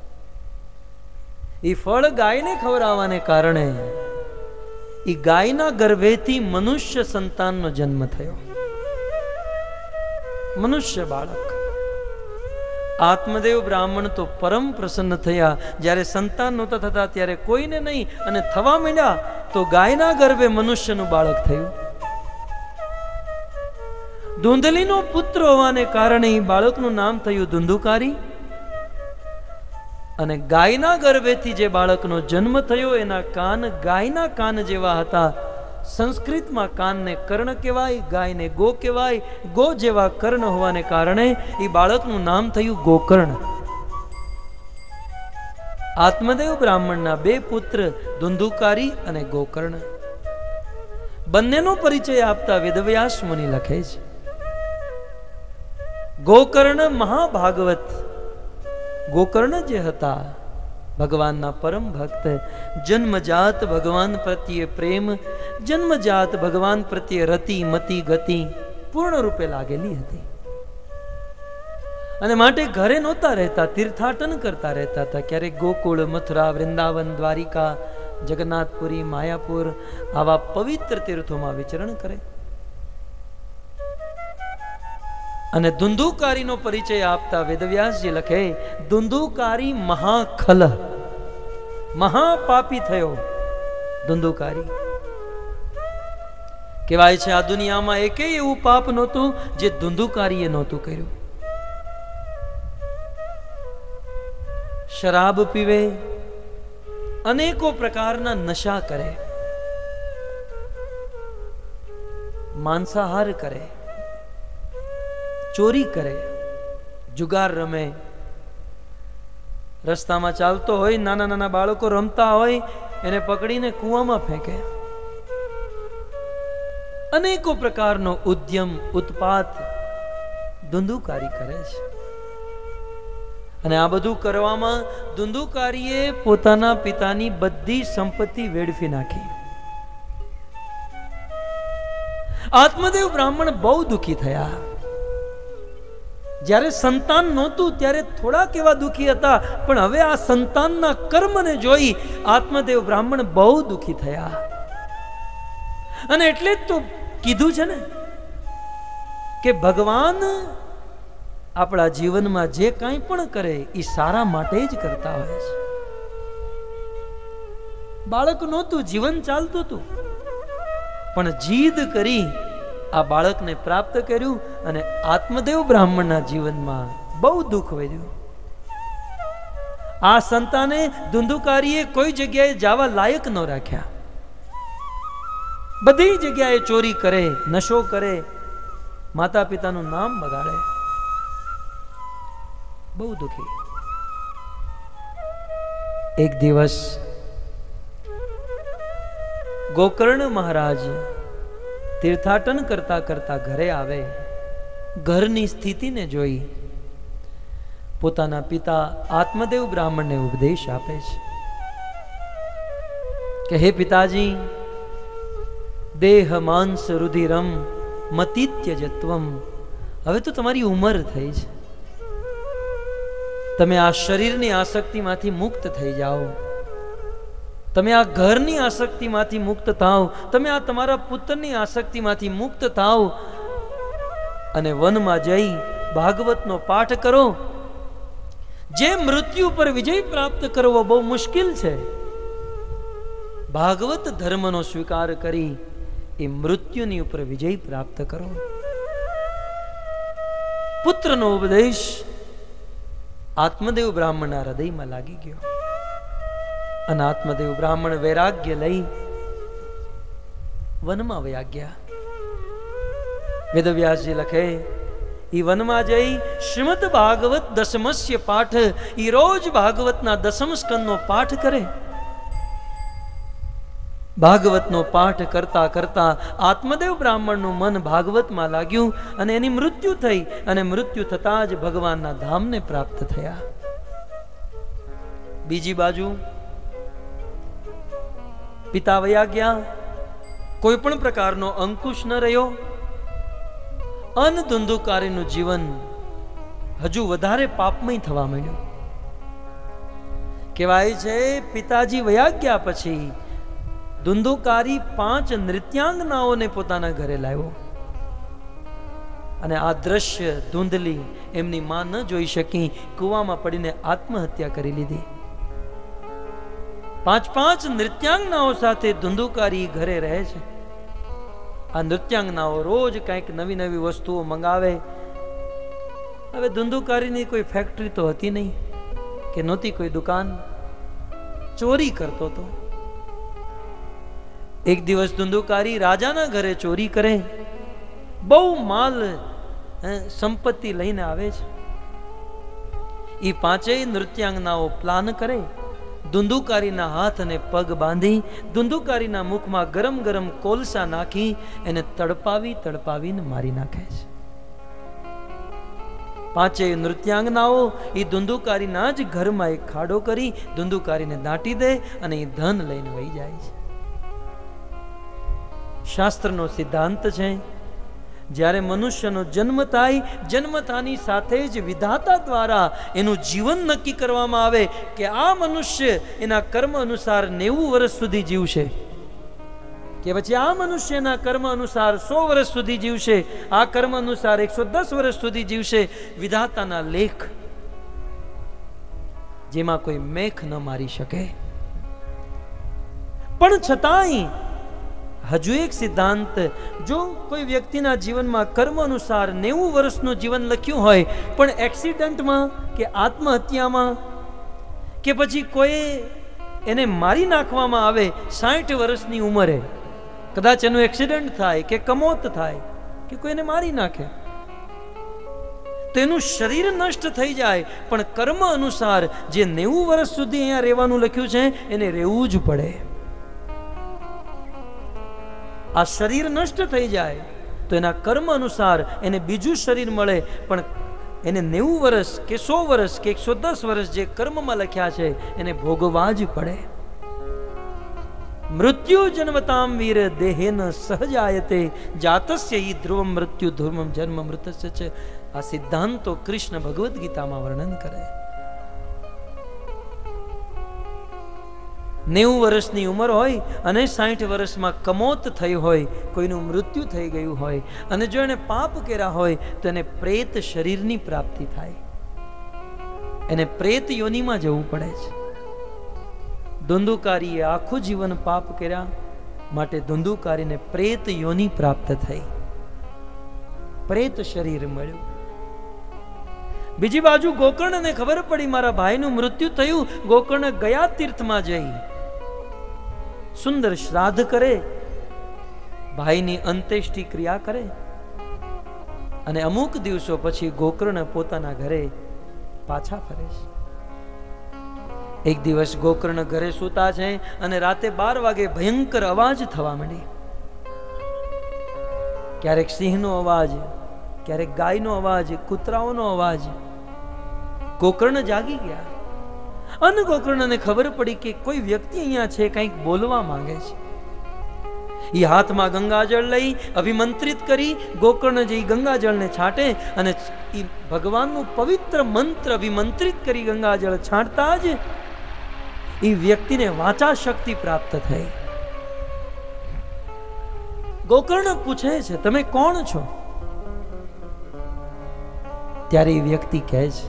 એ ફળ ગાયને ખવડાવવાને કારણે એ ગાયના ગર્ભેથી મનુષ્ય સંતાનનો જન્મ થયો, મનુષ્ય બાળક. આત્મદેવ બ્રાહ્મણ તો પરમ પ્રસન્ન થયા. જ્યારે સંતાન નહોતા થતા ત્યારે કોઈને નહીં, અને થવા માંડ્યા તો ગાયના ગર્ભે મનુષ્યનું બાળક થયું. ધૂંધલીનો પુત્ર હોવાને કારણે એ બાળકનું નામ થયું ધુંધુકારી. અને ગાયના ગર્ભેથી જે બાળકનો જન્મ થયો એના કાન ગાયના કાન જેવા હતા. સંસ્કૃતમાં કાનને કર્ણ કહેવાય, ગાયને ગો કહેવાય. ગો જેવા કર્ણ હોવાને કારણે એ બાળકનું નામ થયું ગોકર્ણ. આત્મદેવ બ્રાહ્મણના બે પુત્ર ધુંધુકારી અને ગોકર્ણ. બંનેનો પરિચય આપતા વેદવ્યાસ મુનિ લખે છે, ગોકર્ણ મહાભાગવત. ગોકર્ણ જે હતા ભગવાનના પરમ ભક્ત, જન્મજાત ભગવાન પ્રત્યે પ્રેમ, જન્મજાત ભગવાન પ્રત્યે રતિ મતિ ગતિ પૂર્ણ રૂપે લાગેલી હતી. અને માટે ઘરે નહોતા રહેતા, તીર્થાટન કરતા રહેતા હતા. ક્યારેક ગોકુળ, મથુરા, વૃંદાવન, દ્વારિકા, જગન્નાથપુરી, માયાપુર આવા પવિત્ર તીર્થોમાં વિચરણ કરે. અને ધુંધુકારીનો પરિચય આપતા વેદવ્યાસજી લખે, ધુંધુકારી મહાખલ, મહાપાપી થયો ધુંધુકારી. કહેવાય છે આ દુનિયામાં એકેય એવું પાપ નહોતું જે ધુંધુકારીએ નહોતું કર્યું. શરાબ પીવે, અનેકો પ્રકારના નશા કરે, માંસાહાર કરે, ચોરી કરે, જુગાર રમે, રસ્તામાં ચાલતો હોય, નાના નાના બાળકો રમતા હોય એને પકડીને કૂવામાં ફેંકે. અનેકો પ્રકારનો ઉદ્યમ ઉત્પાત ધુંધુકારી કરે છે. અને આ બધું કરવામાં ધુંધુકારીએ પોતાના પિતાની બધી સંપત્તિ વેડફી નાખી. આત્મદેવ બ્રાહ્મણ બહુ દુઃખી થયા. જ્યારે સંતાન નહોતું ત્યારે થોડાક એવા દુઃખી હતા, પણ હવે આ સંતાનના કર્મને જોઈ આત્મદેવ બ્રાહ્મણ બહુ દુઃખી થયા. અને એટલે જ તો કીધું છે ને કે ભગવાન આપણા જીવનમાં જે કાંઈ પણ કરે એ સારા માટે જ કરતા હોય છે. બાળક નહોતું, જીવન ચાલતું હતું, પણ જીદ કરી આ બાળકને પ્રાપ્ત કર્યું. અને આત્મદેવ બ્રાહ્મણના જીવનમાં બહુ દુઃખ વધ્યું. આ સંતાને ધુંધુકારીએ કોઈ જગ્યાએ જવા લાયક ન રાખ્યા. બધી જગ્યાએ ચોરી કરે, નશો કરે, માતા પિતાનું નામ બગાડે. બહુ દુઃખી. એક દિવસ ગોકર્ણ મહારાજ તીર્થાટન કરતા કરતા ઘરે આવે. ઘરની સ્થિતિને જોઈ પોતાના પિતા આત્મદેવ બ્રાહ્મણને ઉપદેશ આપે છે કે હે પિતાજી, દેહ માંસ રુધિરમ મતિત્યજત્વમ. હવે તો તમારી ઉંમર થઈ છે, તમે આ શરીરની આસક્તિમાંથી મુક્ત થઈ જાઓ, તમે આ ઘરની આસક્તિમાંથી મુક્ત થાઓ, તમે આ તમારા પુત્રની આસક્તિમાંથી મુક્ત થાઓ અને વનમાં જઈ ભાગવતનો પાઠ કરો. જે મૃત્યુ પર વિજય પ્રાપ્ત કરવો બહુ મુશ્કેલ છે, ભાગવત ધર્મનો સ્વીકાર કરી એ મૃત્યુની ઉપર વિજય પ્રાપ્ત કરો. પુત્રનો ઉપદેશ આત્મદેવ બ્રાહ્મણના હૃદયમાં લાગી ગયો. અને આત્મદેવ બ્રાહ્મણ વૈરાગ્ય લઈ વનમાં વયા ગયા. વેદવ્યાસજી લખે, ઈ વનમાં જઈ શ્રીમદ ભાગવત દસમસ્ય પાઠ, ઈ રોજ ભાગવતના દસમ સ્કંદનો પાઠ કરે. ભાગવતનો પાઠ કરતા કરતા આત્મદેવ બ્રાહ્મણનું મન ભાગવતમાં લાગ્યું અને એની મૃત્યુ થઈ. અને મૃત્યુ થતા જ ભગવાનના ધામને પ્રાપ્ત થયા. બીજી બાજુ પિતા વયા ગયા, કોઈ પણ પ્રકારનો અંકુશ ન રહ્યો. અન ધુંધુકારીનું જીવન હજુ વધારે પાપમય થવા માંડ્યું. કહેવાય છે પિતાજી વયા ગયા પછી ધુંધુકારી પાંચ નૃત્યાંગનાઓને પોતાના ઘરે લાવ્યો. અને આ દ્રશ્ય ધુંધલી એમની માં ન જોઈ શકી, કૂવામાં પડીને આત્મહત્યા કરી લીધી. પાંચ પાંચ નૃત્યાંગનાઓ સાથે ધુંધુકારી ઘરે રહે છે. આ નૃત્યાંગનાઓ રોજ કંઈક નવી નવી વસ્તુઓ મંગાવે. હવે ધુંધુકારીની કોઈ ફેક્ટરી તો હતી નહીં કે નહોતી કોઈ દુકાન. ચોરી કરતો હતો. એક દિવસ ધુંધુકારી રાજાના ઘરે ચોરી કરે, બહુ માલ સંપત્તિ લઈને આવે છે. એ પાંચેય નૃત્યાંગનાઓ પ્લાન કરે, ધુંધુકારીના હાથ અને પગ બાંધી ધુંધુકારીના મુખમાં ગરમ ગરમ કોલસા નાખી એને તડપાવી તડપાવીને મારી નાખે છે. પાંચેય નૃત્યાંગનાઓ એ ધુંધુકારીના જ ઘરમાં એક ખાડો કરી ધુંધુકારીને દાટી દે અને એ ધન લઈને વહી જાય છે. શાસ્ત્રનો સિદ્ધાંત છે, જ્યારે મનુષ્યનો જન્મ થાય, જન્મતાની સાથે જ વિધાતા દ્વારા એનું જીવન નક્કી કરવામાં આવે કે આ મનુષ્ય એના કર્મ અનુસાર નેવું વર્ષ સુધી જીવશે, કે પછી આ મનુષ્ય એના કર્મ અનુસાર સો વર્ષ સુધી જીવશે, આ કર્મ અનુસાર એકસો દસ વર્ષ સુધી જીવશે. વિધાતાના લેખ જેમાં કોઈ મેખ ન મારી શકે. પણ છતાંય હજુ એક સિદ્ધાંત, જો કોઈ વ્યક્તિના જીવનમાં કર્મ અનુસાર નેવું વર્ષનું જીવન લખ્યું હોય, પણ એક્સિડન્ટમાં કે આત્મહત્યામાં કે પછી કોઈ એને મારી નાખવામાં આવે સાઠ વર્ષની ઉંમરે, કદાચ એનું એક્સિડન્ટ થાય કે કમોત થાય કે કોઈ એને મારી નાખે, તો એનું શરીર નષ્ટ થઈ જાય, પણ કર્મ અનુસાર જે નેવું વર્ષ સુધી અહીંયા રહેવાનું લખ્યું છે એને રહેવું જ પડે. આ શરીર નષ્ટ થઈ જાય તો એના કર્મ અનુસાર એને બીજું શરીર મળે, પણ એને નેવું વર્ષ કે સો વર્ષ કે એકસો દસ વર્ષ જે કર્મમાં લખ્યા છે એને ભોગવવા જ પડે. મૃત્યુ જન્મતામ વીર દેહેન સહજાયતે જાતસ્ય હિ ધ્રુવમ મૃત્યુ ધર્મમ જન્મ મૃતસ્ય છે. આ સિદ્ધાંતો કૃષ્ણ ભગવદ્ ગીતામાં વર્ણન કરે. નેવું વર્ષની ઉંમર હોય અને સાઠ વર્ષમાં કમોત થઈ હોય, કોઈનું મૃત્યુ થઈ ગયું હોય, અને જો એને પાપ કર્યા હોય તો એને પ્રેત શરીરની પ્રાપ્તિ થાય, એને પ્રેત યોનિમાં જવું પડે છે. ધુંધુકારીએ આખું જીવન પાપ કર્યા માટે ધુંધુકારીને પ્રેત યોનિ પ્રાપ્ત થઈ, પ્રેત શરીર મળ્યું. બીજી બાજુ ગોકર્ણને ખબર પડી મારા ભાઈનું મૃત્યુ થયું. ગોકર્ણ ગયા તીર્થમાં જઈ સુંદર શ્રાદ્ધ કરે, ભાઈની અંત્યેષ્ટિ ક્રિયા કરે, અને અમુક દિવસો પછી ગોકર્ણ પોતાના ઘરે પાછા ફરે છે. એક દિવસ ગોકર્ણ ઘરે સૂતા છે અને રાતે બાર વાગે ભયંકર અવાજ થવા માંડી. ક્યારેક સિંહનો અવાજ, ક્યારેક ગાયનો અવાજ, કૂતરાઓનો અવાજ. ગોકર્ણ જાગી ગયા. અન ગોકર્ણને ખબર પડી કે કોઈ વ્યક્તિ અહીંયા છે, કંઈક બોલવા માંગે છે. એ હાથમાં ગંગાજળ લઈ અભિમંત્રિત કરી ગોકર્ણ જે ગંગાજળને છાંટે અને ભગવાનનું પવિત્ર મંત્ર અભિમંત્રિત કરી ગંગાજળ છાંટતા જ એ વ્યક્તિને વાચા શક્તિ પ્રાપ્ત થઈ. ગોકર્ણ પૂછે છે, તમે કોણ છો? ત્યારે એ વ્યક્તિ કહે છે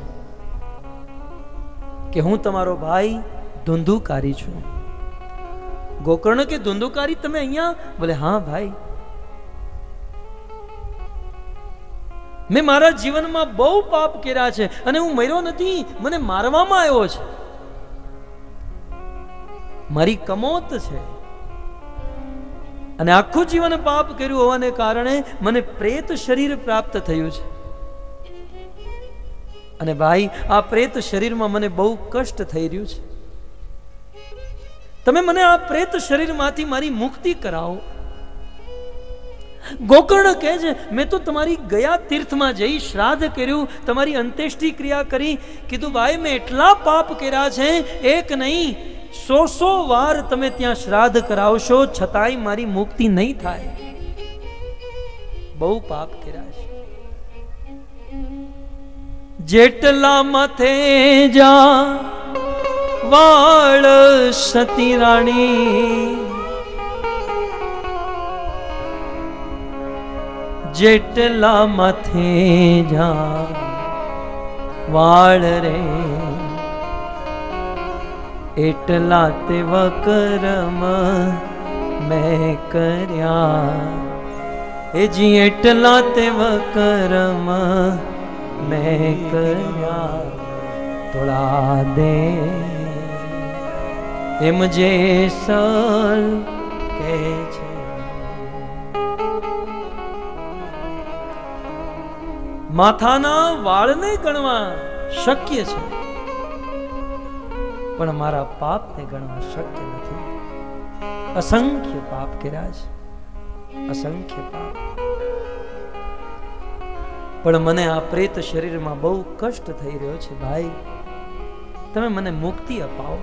કે હું તમારો ભાઈ ધુંધુકારી છું. ગોકર્ણ કે ધુંધુકારી તમે અહીંયા? બોલે હા ભાઈ, મેં મારા જીવનમાં બહુ પાપ કર્યા છે અને હું મર્યો નથી, મને મારવામાં આવ્યો છે, મારી કમોત છે, અને આખું જીવન પાપ કર્યું હોવાને કારણે મને પ્રેત શરીર પ્રાપ્ત થયું છે. અને ભાઈ આ પ્રેત શરીરમાં મને બહુ કષ્ટ થઈ રહ્યું છે, તમે મને આ પ્રેત શરીરમાંથી મારી મુક્તિ કરાવો. ગોકર્ણ કહે છે, મેં તો તમારી ગયા તીર્થમાં જઈ શ્રાદ્ધ કર્યું, તમારી અંત્યેષ્ટિ ક્રિયા કરી. કીધું ભાઈ મેં એટલા પાપ કર્યા છે, એક નહીં સો સો વાર તમે ત્યાં શ્રાદ્ધ કરાવશો છતાંય મારી મુક્તિ નહીં થાય, બહુ પાપ કર્યા છે. જેટલા માથે જા વાળ સતી રાણી, જેટલા માથે જા વાળ રે, એટલા તે વકરમ મેં કર્યા. એ જી એટલા તેવ કરમ મેં કર્યા તોળા દે એમ જે સલ કે છે. માથાના વાળને ગણવા શક્ય છે પણ મારા પાપને ગણવા શક્ય નથી. અસંખ્ય પાપ કર્યા છે, અસંખ્ય પાપ. પણ મને આ પ્રેત શરીરમાં બહુ કષ્ટ થઈ રહ્યો છે ભાઈ, તમે મને મુક્તિ અપાવો.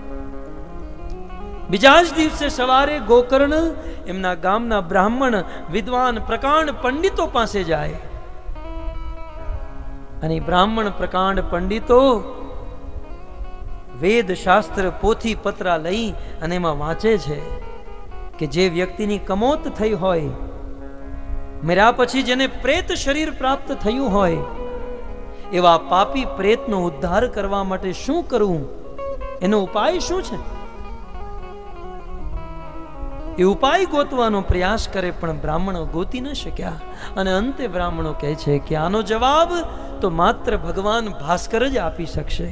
બીજા જ દિવસે સવારે ગોકર્ણ એમના ગામના બ્રાહ્મણ વિદ્વાન પ્રકાંડ પંડિતો પાસે જાય અને બ્રાહ્મણ પ્રકાંડ પંડિતો વેદ શાસ્ત્ર પોથી પત્રા લઈ અને એમાં વાંચે છે કે જે વ્યક્તિની કમોત થઈ હોય, મર્યા પછી જેને પ્રેત શરીર પ્રાપ્ત થયું હોય, એવા પાપી પ્રેતનો ઉદ્ધાર કરવા માટે શું કરવું, એનો ઉપાય શું છે? એ ઉપાય ગોતવાનો પ્રયાસ કરે પણ બ્રાહ્મણો ગોતી ન શક્યા. અને અંતે બ્રાહ્મણો કહે છે કે આનો જવાબ તો માત્ર ભગવાન ભાસ્કર જ આપી શકશે.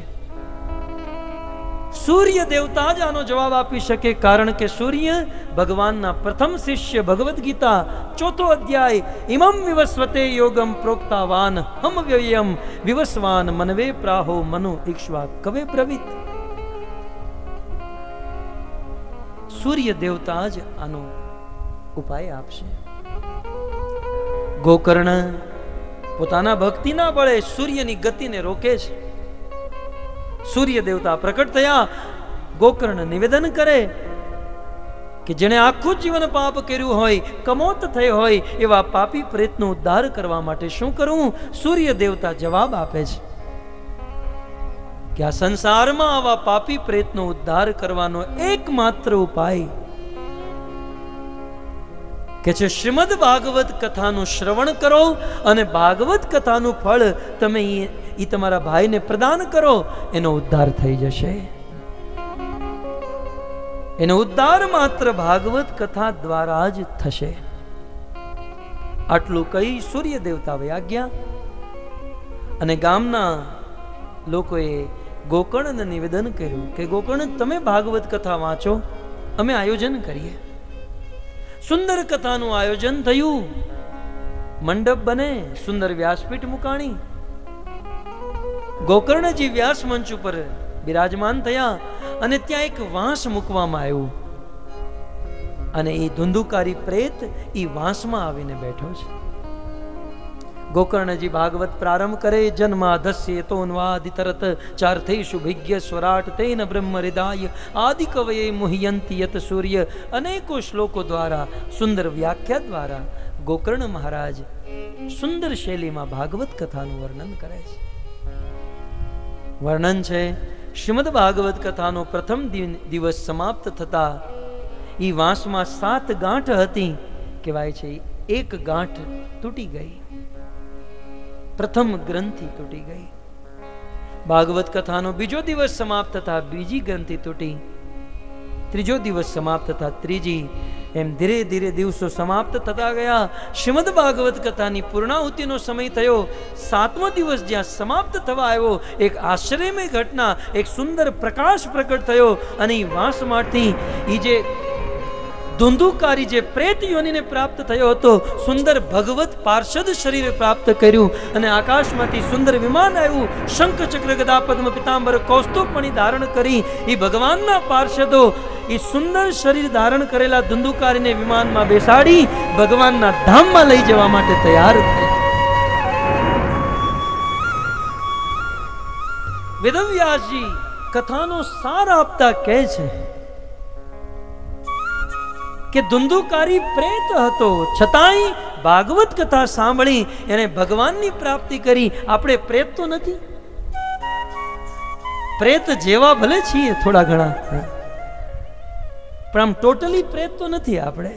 સૂર્ય દેવતા જ આનો જવાબ આપી શકે, કારણ કે સૂર્ય ભગવાનના પ્રથમ શિષ્ય. ભગવદ્ ગીતા ચોથો અધ્યાય ઇમમ વિવસ્વતે યોગમ પ્રોક્તાવાન હમ વ્યયમ વિવસ્વાન મનવે પ્રાહો મનુ ઇક્ષ્વા કવે બ્રવીત. સૂર્ય દેવતા જ આનો ઉપાય આપશે. ગોકર્ણ પોતાના ભક્તિના બળે સૂર્યની ગતિને રોકે છે. સૂર્ય દેવતા પ્રકટ થયા. ગોકર્ણ નિવેદન કરે કે જેણે આખું જીવન પાપ કર્યું હોય, કમોત થઈ હોય, એવા પાપી પ્રેતનો ઉદ્ધાર કરવા માટે શું કરવું? સૂર્ય દેવતા જવાબ આપે છે કે આ સંસારમાં આવા પાપી પ્રેતનો ઉદ્ધાર કરવાનો એકમાત્ર ઉપાય કે છે શ્રીમદ ભાગવત કથાનું શ્રવણ કરો અને ભાગવત કથાનું ફળ તમે એ તમારા ભાઈને પ્રદાન કરો, એનો ઉદ્ધાર થઈ જશે. એનો ઉદ્ધાર માત્ર ભાગવત કથા દ્વારા જ થશે. આટલું કહી સૂર્ય દેવતા વયા ગયા અને ગામના લોકોએ ગોકર્ણને નિવેદન કર્યું કે ગોકર્ણ તમે ભાગવત કથા વાંચો, અમે આયોજન કરીએ. સુંદર કથાનું આયોજન થયું. મંડપ બને, સુંદર વ્યાસપીઠ મુકાણી. ગોકર્ણજી વ્યાસ મંચ ઉપર બિરાજમાન થયા અને ત્યાં એક વાંસ મૂકવામાં આવ્યું અને એ ધુંધુકારી પ્રેત એ વાંસમાં આવીને બેઠો છે. ગોકર્ણજી ભાગવત પ્રારંભ કરે. જન્માધસ્ય તોન્વાદિતરત ચાર્થેષુ ભિજ્ઞ સ્વરાટ તેન બ્રહ્મ હૃદાય આદિ કવયે મુહ્યંતિ યત સૂર્ય. અનેકો શ્લોકો દ્વારા, સુંદર વ્યાખ્યા દ્વારા ગોકર્ણ મહારાજ સુંદર શૈલીમાં ભાગવત કથાનું વર્ણન કરે છે. વર્ણન છે શ્રીમદ ભાગવત કથાનો પ્રથમ દિવસ સમાપ્ત થતા એ વાંસમાં સાત ગાંઠ હતી. કહેવાય છે એક ગાંઠ તૂટી ગઈ, પ્રથમ ગ્રંથિ તૂટી ગઈ. ભાગવત કથાનો બીજો દિવસ સમાપ્ત થતા બીજી ગ્રંથિ તૂટી, ત્રીજો દિવસ સમાપ્ત થતા ત્રીજી. એમ ધીરે ધીરે દિવસો સમાપ્ત થતા ગયા. શ્રીમદ ભાગવત કથાની પૂર્ણાહુતિનો સમય થયો. સાતમો દિવસ જ્યાં સમાપ્ત થવા આવ્યો, એક આશ્ચર્યમય ઘટના, એક સુંદર પ્રકાશ પ્રકટ થયો અને એ વાંસમાંથી એ જે ધુંધુકારી જે પ્રેત યોનિને પ્રાપ્ત થયો હતો, સુંદર ભગવત પાર્ષદ શરીર પ્રાપ્ત કર્યું અને આકાશમાંથી સુંદર વિમાન આવ્યું. શંખ ચક્ર ગદા પદ્મ પિતાંબર કૌસ્તુભમણિ ધારણ કરી એ ભગવાનના પાર્ષદો એ સુંદર શરીર ધારણ કરેલા ધુંધુકારીને વિમાનમાં બેસાડી ભગવાનના ધામમાં લઈ જવા માટે તૈયાર થઈ. વેદવ્યાસજી કથાનો સાર આપતા કહે છે કે ધુંધુકારી પ્રેત હતો, છતાંય ભાગવત કથા સાંભળી એને ભગવાનની પ્રાપ્તિ કરી. આપણે પ્રેત તો નથી, પ્રેત જેવા ભલે છીએ થોડા ઘણા, પણ આમ ટોટલી પ્રેત તો નથી આપણે.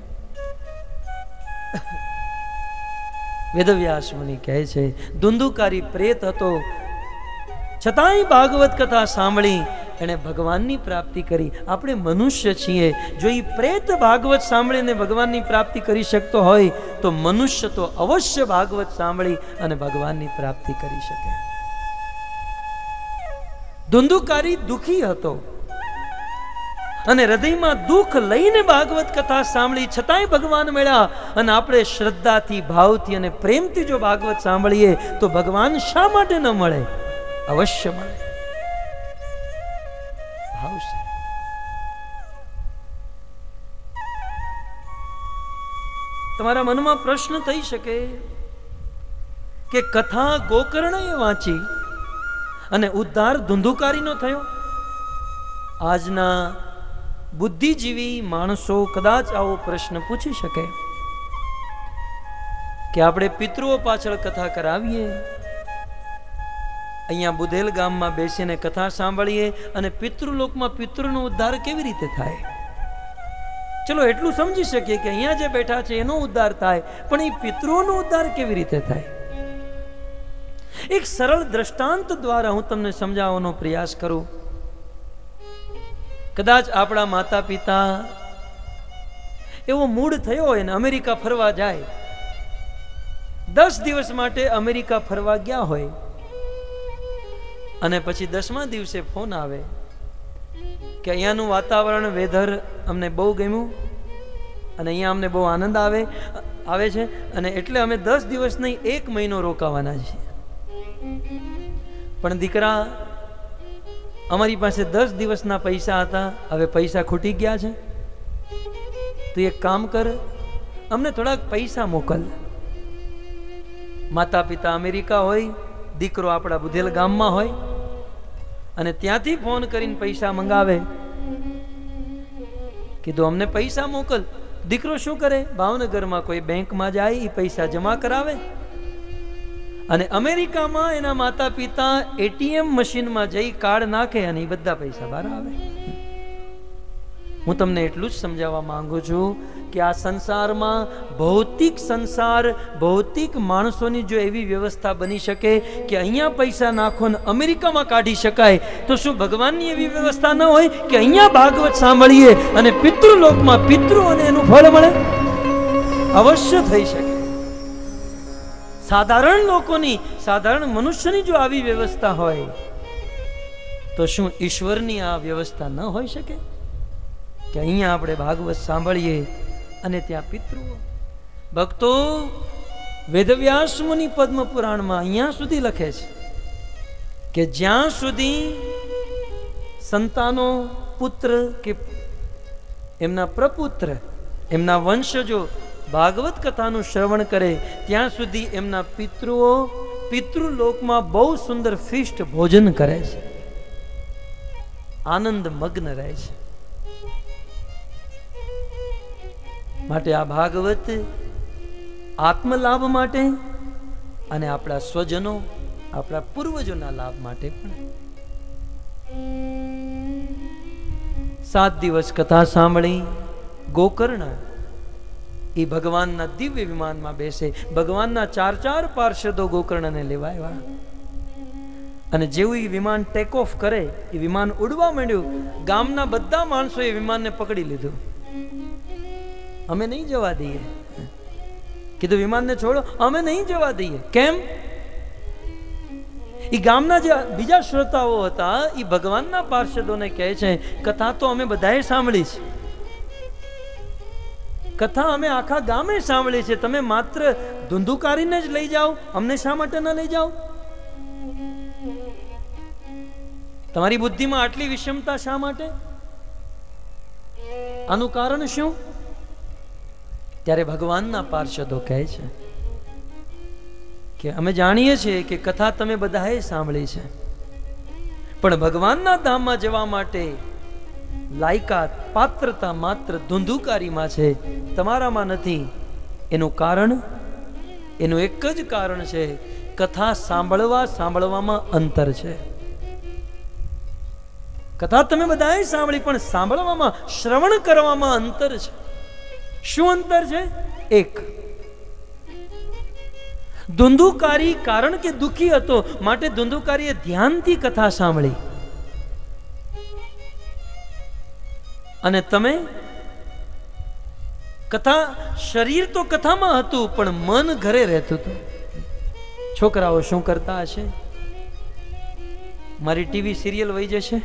વેદવ્યાસ મુનિ કહે છે ધુંધુકારી પ્રેત હતો, છતાંય ભાગવત કથા સાંભળી એણે ભગવાનની પ્રાપ્તિ કરી. આપણે મનુષ્ય છીએ. જો એ પ્રેત ભાગવત સાંભળીને ભગવાનની પ્રાપ્તિ કરી શકતો હોય તો મનુષ્ય તો અવશ્ય ભાગવત સાંભળી અને ભગવાનની પ્રાપ્તિ કરી શકે. ધુંધુકારી દુખી હતો અને હૃદયમાં દુઃખ લઈને ભાગવત કથા સાંભળી, છતાંય ભગવાન મળ્યા. અને આપણે શ્રદ્ધાથી, ભાવથી અને પ્રેમથી જો ભાગવત સાંભળીએ તો ભગવાન શા માટે ન મળે? અવશ્ય મળે. ભાવ છે. તમારા મનમાં પ્રશ્ન થઈ શકે કે કથા ગોકર્ણએ વાંચી અને ઉદ્ધાર ધુંધુકારીનો થયો. આજના બુદ્ધિજીવી માણસો કદાચ આવો પ્રશ્ન પૂછી શકે કે આપણે પિતૃઓ પાછળ કથા કરાવીએ, અહીંયા બુધેલ ગામમાં બેસીને કથા સાંભળીએ અને પિતૃલોકમાં પિતૃનો ઉદ્ધાર કેવી રીતે થાય? ચલો એટલું સમજી શકીએ કે અહીંયા જે બેઠા છે એનો ઉદ્ધાર થાય, પણ એ પિતૃઓનો ઉદ્ધાર કેવી રીતે થાય? એક સરળ દ્રષ્ટાંત દ્વારા હું તમને સમજાવવાનો પ્રયાસ કરું. કદાચ આપણા માતા પિતા એવો મૂડ થયો હોય ને અમેરિકા ફરવા જાય, દસ દિવસ માટે અમેરિકા ફરવા ગયા હોય અને પછી દસમા દિવસે ફોન આવે કે અહીંયાનું વાતાવરણ, વેધર અમને બહુ ગમ્યું અને અહીંયા અમને બહુ આનંદ આવે આવે છે અને એટલે અમે દસ દિવસ નહીં એક મહિનો રોકાવાના છીએ. પણ દીકરા, અમારી પાસે દસ દિવસના પૈસા હતા, હવે પૈસા ખૂટી ગયા છે, તો એક કામ કર, અમને થોડાક પૈસા મોકલ. માતા પિતા અમેરિકા હોય, દીકરો આપણા બુધેલ ગામમાં હોય અને ત્યાંથી ફોન કરીને પૈસા મંગાવે. કીધું અમને પૈસા મોકલ. દીકરો શું કરે? ભાવનગરમાં કોઈ બેંકમાં જાય, એ પૈસા જમા કરાવે અને અમેરિકામાં એના માતા પિતા એટીએમ મશીનમાં જઈ કાર્ડ નાખે અને એ બધા પૈસા બહાર આવે. હું તમને એટલું જ સમજાવવા માંગુ છું કે આ સંસારમાં ભૌતિક સંસાર, ભૌતિક માણસોની જો એવી વ્યવસ્થા બની શકે કે અહીંયા પૈસા નાખો ને અમેરિકામાં કાઢી શકાય, તો શું ભગવાનની એવી વ્યવસ્થા ન હોય કે અહીંયા ભાગવત સાંભળીએ અને પિતૃલોકમાં પિતૃઓને એનું ફળ મળે? અવશ્ય થઈ શકે. સાધારણ લોકોની, સાધારણ મનુષ્યની જો આવી વ્યવસ્થા હોય તો શું ઈશ્વરની આ વ્યવસ્થા ન હોઈ શકે કે અહીંયા આપણે ભાગવત સાંભળીએ અને ત્યાં પિતૃઓ? ભક્તો, વેદવ્યાસ મુનિ પદ્મ પુરાણમાં અહીંયા સુધી લખે છે કે જ્યાં સુધી સંતાનો, પુત્ર કે એમના પ્રપુત્ર, એમના વંશજો ભાગવત કથાનું શ્રવણ કરે ત્યાં સુધી એમના પિતૃઓ પિતૃલોકમાં બહુ સુંદર ફિષ્ટ ભોજન કરે છે, આનંદ મગ્ન રહે છે. માટે આ ભાગવત આત્મલાભ માટે અને આપણા સ્વજનો, આપણા પૂર્વજોના લાભ માટે પણ. સાત દિવસ કથા સાંભળી ગોકર્ણ એ ભગવાનના દિવ્ય વિમાનમાં બેસે. ભગવાનના ચાર ચાર પાર્ષદો ગોકર્ણને લેવા આવ્યા અને જેવું એ વિમાન ટેક ઓફ કરે, એ વિમાન ઉડવા માંડ્યું, ગામના બધા માણસો એ વિમાનને પકડી લીધું. અમે નહીં જવા દઈએ. કીધું વિમાનને છોડો, અમે નહીં જવા દઈએ. કેમ? એ ગામના જે બીજા શ્રોતાઓ હતા એ ભગવાનના પાર્ષદોને કહે છે, કથા તો અમે બધાએ સાંભળી છે, કથા અમે આખા ગામે સાંભળી છે, તમે માત્ર ધુંધુકારીને જ લઈ જાઓ, અમને શા માટે ન લઈ જાઓ? તમારી બુદ્ધિમાં આટલી વિષમતા શા માટે? આનું કારણ શું? ત્યારે ભગવાનના પાર્ષદો કહે છે કે અમે જાણીએ છીએ કે કથા તમે બધાએ સાંભળી છે, પણ ભગવાનના ધામમાં જવા માટે લાયકાત, પાત્રતા માત્ર ધુંધુકારીમાં છે, તમારામાં નથી. એનું કારણ, એનું એક જ કારણ છે, કથા સાંભળવા સાંભળવામાં અંતર છે. કથા તમે બધાએ સાંભળી પણ સાંભળવામાં, શ્રવણ કરવામાં અંતર છે. શું અંતર છે? એક, ધુંધુકારી કારણ કે દુખી હતો માટે ધુંધુકારીએ ધ્યાનથી કથા સાંભળી અને તમે કથા, શરીર તો કથામાં હતું પણ મન ઘરે રહેતું હતું. છોકરાઓ શું કરતા હશે? મારી ટીવી સિરિયલ વહી જશે.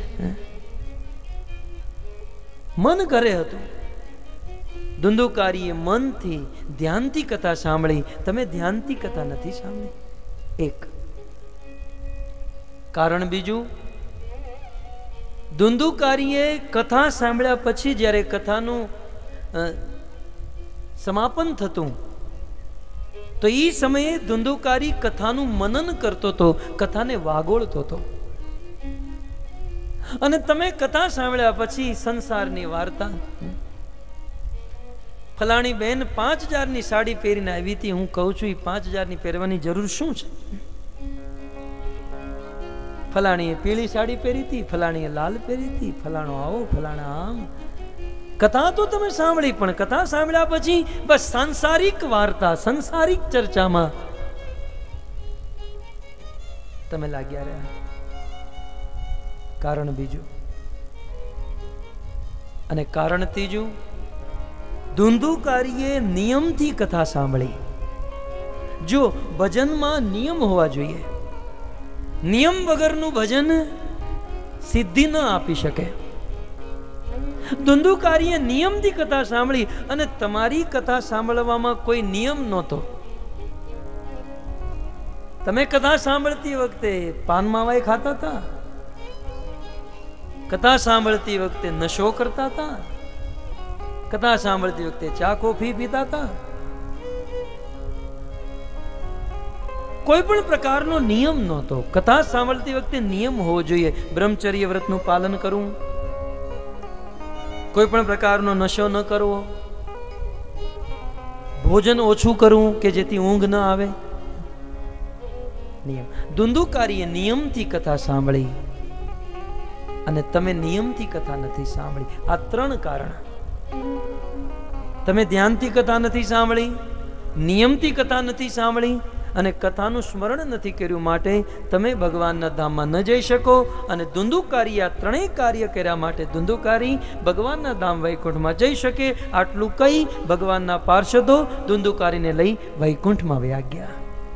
મન ઘરે હતું. ધુંધુકારીએ મનથી ધ્યાનથી કથા સાંભળી, તમે ધ્યાનથી કથા નથી સાંભળી. એક કારણ. બીજું, ધુંધુકારીએ કથા સાંભળ્યા પછી જ્યારે કથાનું સમાપન થતું તો એ સમયે ધુંધુકારી કથાનું મનન કરતો હતો, કથાને વાગોળતો હતો. અને તમે કથા સાંભળ્યા પછી સંસારની વાર્તા, ફલાણી બેન પાંચ હજારની સાડી પહેરીને આવી હતી, હું કહું છું એ પાંચ હજારની પહેરવાની જરૂર શું છે? ફલાણીએ પીળી સાડી પહેરી હતી, ફલાણીએ લાલ પહેરી હતી, ફલાણો આવો, ફલાણા આમ. કથા તો તમે સાંભળી, પણ કથા સાંભળ્યા પછી બસ સાંસારિક વાર્તા, સંસારિક ચર્ચામાં તમે લાગ્યા રહ્યા. કારણ બીજું. અને કારણ ત્રીજું, ધુંધુકારીએ નિયમથી કથા સાંભળી. જો ભજનમાં નિયમ હોવા જોઈએ, નિયમ વગરનું ભજન સિદ્ધિ ન આપી શકે. ધુંધુકારીએ નિયમથી કથા સાંભળી અને તમારી કથા સાંભળવામાં કોઈ નિયમ નહોતો. તમે કથા સાંભળતી વખતે પાન માવાઈ ખાતા હતા, કથા સાંભળતી વખતે નશો કરતા હતા, કથા સાંભળતી વખતે ચા કોફી પીતા હતા. કોઈ પણ પ્રકારનો નિયમ નહોતો. કથા સાંભળતી વખતે નિયમ હોવો જોઈએ. બ્રહ્મચર્ય વ્રતનું પાલન કરવું, કોઈ પણ પ્રકારનો નશો ન કરવો, ભોજન ઓછું કરવું કે જેથી ઊંઘ ન આવે. નિયમ. ધુંધુકારીએ નિયમથી કથા સાંભળી અને તમે નિયમથી કથા નથી સાંભળી. આ ત્રણ કારણ. તમે ધ્યાનથી કથા નથી સાંભળી, નિયમથી કથા નથી સાંભળી અને કથાનું સ્મરણ નથી કર્યું, માટે તમે ભગવાનના ધામમાં ન જઈ શકો. અને ધુંધુકારી આ ત્રણેય કાર્ય કર્યા માટે ધુંધુકારી ભગવાનના ધામ વૈકુંઠમાં જઈ શકે. આટલું કહી ભગવાનના પાર્ષદો ધુંધુકારીને લઈ વૈકુંઠમાં વયા ગયા.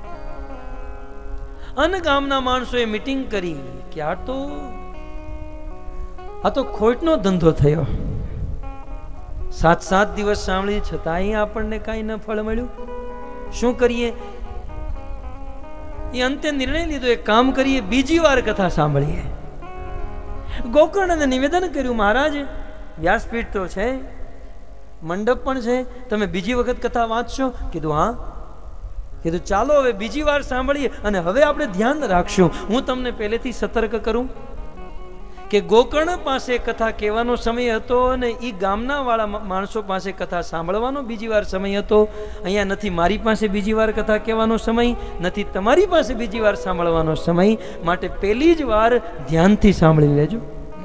અન ગામના માણસોએ મીટિંગ કરી કે આ તો આ તો ખોટનો ધંધો થયો. સાત સાત દિવસ સાંભળી છતાંય આપણને કાંઈ ન ફળ મળ્યું. શું કરીએ? એ અંતે નિર્ણય લીધો, એક કામ કરીએ, બીજી વાર કથા સાંભળીએ. ગોકર્ણને નિવેદન કર્યું, મહારાજ વ્યાસપીઠ તો છે, મંડપ પણ છે, તમે બીજી વખત કથા વાંચશો? કીધું હા. કીધું ચાલો હવે બીજી વાર સાંભળીએ અને હવે આપણે ધ્યાન રાખશું. હું તમને પહેલેથી સતર્ક કરું કે ગોકર્ણ પાસે કથા કહેવાનો સમય હતો અને એ ગામના વાળા માણસો પાસે કથા સાંભળવાનો બીજી વાર સમય હતો. અહીંયા નથી મારી પાસે બીજી વાર કથા કહેવાનો સમય, નથી તમારી પાસે બીજી વાર સાંભળવાનો સમય. માટે પહેલી જ વાર ધ્યાનથી સાંભળી લેજો.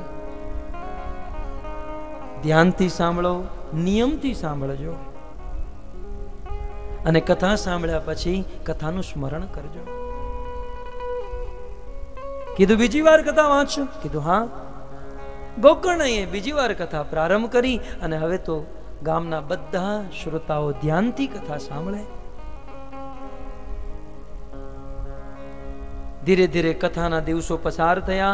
ધ્યાનથી સાંભળો, નિયમથી સાંભળજો અને કથા સાંભળ્યા પછી કથાનું સ્મરણ કરજો. કીધું બીજી વાર કથા વાંચશો? કીધું હા. ગોકર્ણએ બીજી વાર કથા પ્રારંભ કરી અને હવે તો ગામના બધા શ્રોતાઓ ધ્યાનથી કથા સાંભળે. ધીરે ધીરે કથાના દિવસો પસાર થયા.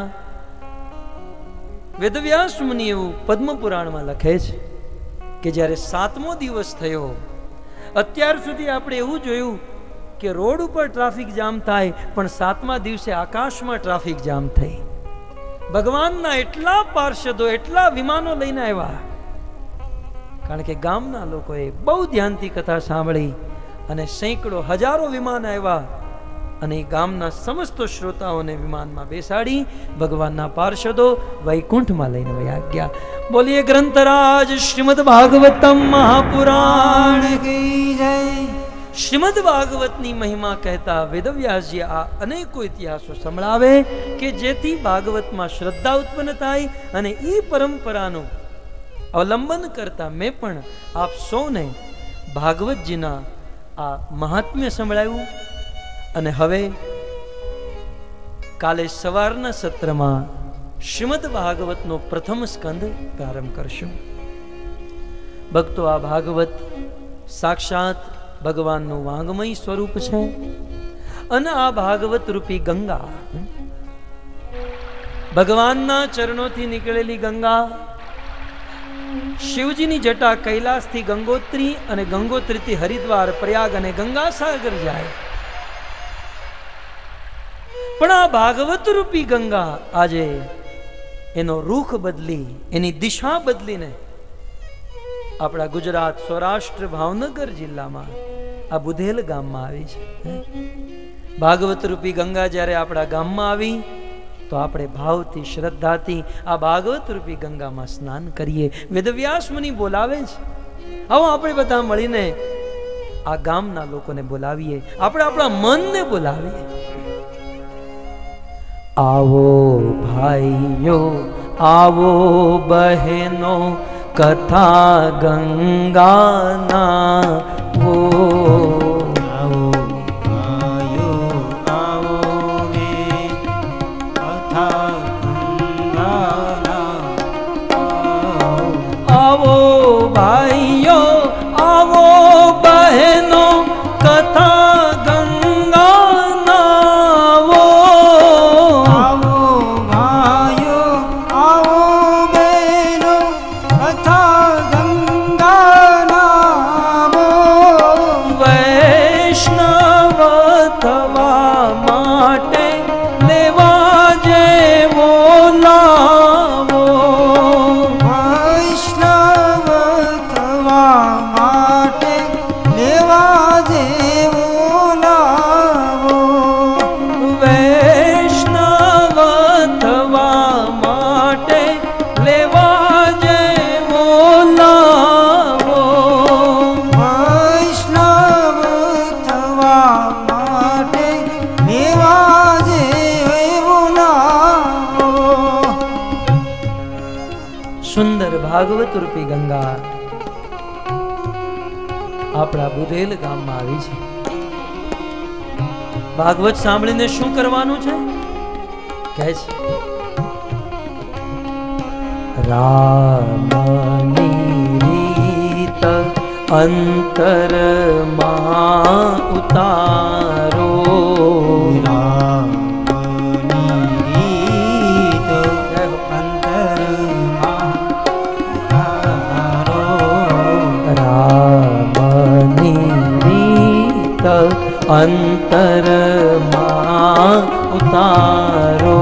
વેદવ્યાસ મુનિ એવું પદ્મ પુરાણમાં લખે છે કે જ્યારે સાતમો દિવસ થયો, અત્યાર સુધી આપણે એવું જોયું કે રોડ ઉપર ટ્રાફિક જામ થાય, પણ સાતમા દિવસે આકાશમાં ટ્રાફિક જામ થઈ. ભગવાનના એટલા પાર્ષદો, એટલા વિમાનો લઈને આવ્યા, કારણ કે ગામના લોકોએ બહુ ધ્યાનથી કથા સાંભળી અને સેંકડો હજારો વિમાન આવ્યા અને ગામના સમસ્ત શ્રોતાઓને વિમાનમાં બેસાડી ભગવાનના પાર્ષદો વૈકુંઠમાં લઈને વયા ગયા. બોલીએ ગ્રંથરાજ શ્રીમદ ભાગવતમ મહાપુરાણ કી જય. શ્રીમદ ભાગવતની મહિમા કહેતા વેદવ્યાસજી આ અનેકો ઇતિહાસો સંભળાવે કે જેથી ભાગવતમાં શ્રદ્ધા ઉત્પન્ન થાય અને એ પરંપરાનું અવલંબન કરતા મેં પણ આપ સૌને ભાગવતજીના આ મહાત્મ્ય સંભળાવ્યું. અને હવે કાલે સવારના સત્રમાં શ્રીમદ ભાગવતનો પ્રથમ સ્કંદ પ્રારંભ કરશું. ભક્તો, આ ભાગવત સાક્ષાત ભગવાનનું વાંગમય સ્વરૂપ છે અને આ ભાગવત રૂપી ગંગા ભગવાનના ચરણોથી નીકળેલી ગંગા શિવજીની જટા કૈલાસથી ગંગોત્રી અને ગંગોત્રીથી હરિદ્વાર, પ્રયાગ અને ગંગા સાગર જાય. પણ આ ભાગવત રૂપી ગંગા આજે એનો રૂખ બદલી, એની દિશા બદલીને આપણા ગુજરાત, સૌરાષ્ટ્ર, ભાવનગર જિલ્લામાં આ બુધેલ ગામમાં આવી છે. ભાગવત રૂપી ગંગા જ્યારે આપણા ગામમાં આવી તો આપણે ભાવથી, શ્રદ્ધાથી આ ભાગવત રૂપી ગંગામાં સ્નાન કરીએ. વેદવ્યાસ મુનિ બોલાવે છે. આવો આપણે બધા મળીને આ ગામના લોકોને બોલાવીએ, આપણે આપણા મનને બોલાવીએ. આવો ભાઈઓ, આવો બહેનો, કથા ગંગાના ઓ આવો ભાઈઓ, આવો રે કથા ગંગાના. આવો ભાઈઓ, આવો બહેનો, કથા ગંગાના ઓ આવો ભાઈઓ, આવો બહેનો, કથા ગંગાના. વૈષ્ણવ થવા માટે લેવા જેવો લાવો. વૈષ્ણવ થવા માટે લેવા જેવો લાવો. વૈષ્ણવ થવા માટે લેવા જેવો લાવો. વૈષ્ણવ થવા માટે લેવા જેવો લાવો. સુંદર ભાગવત રૂપી ગંગા આપણા બુધેલ ગામમાં આવી છે. ભાગવત સાંભળીને શું કરવાનું છે? કહે છે, રામની રીત અંતરમાં ઉતારો. રામની રીત અંતરમાં ઉતારો. રામની રીત અંતરમાં ઉતારો.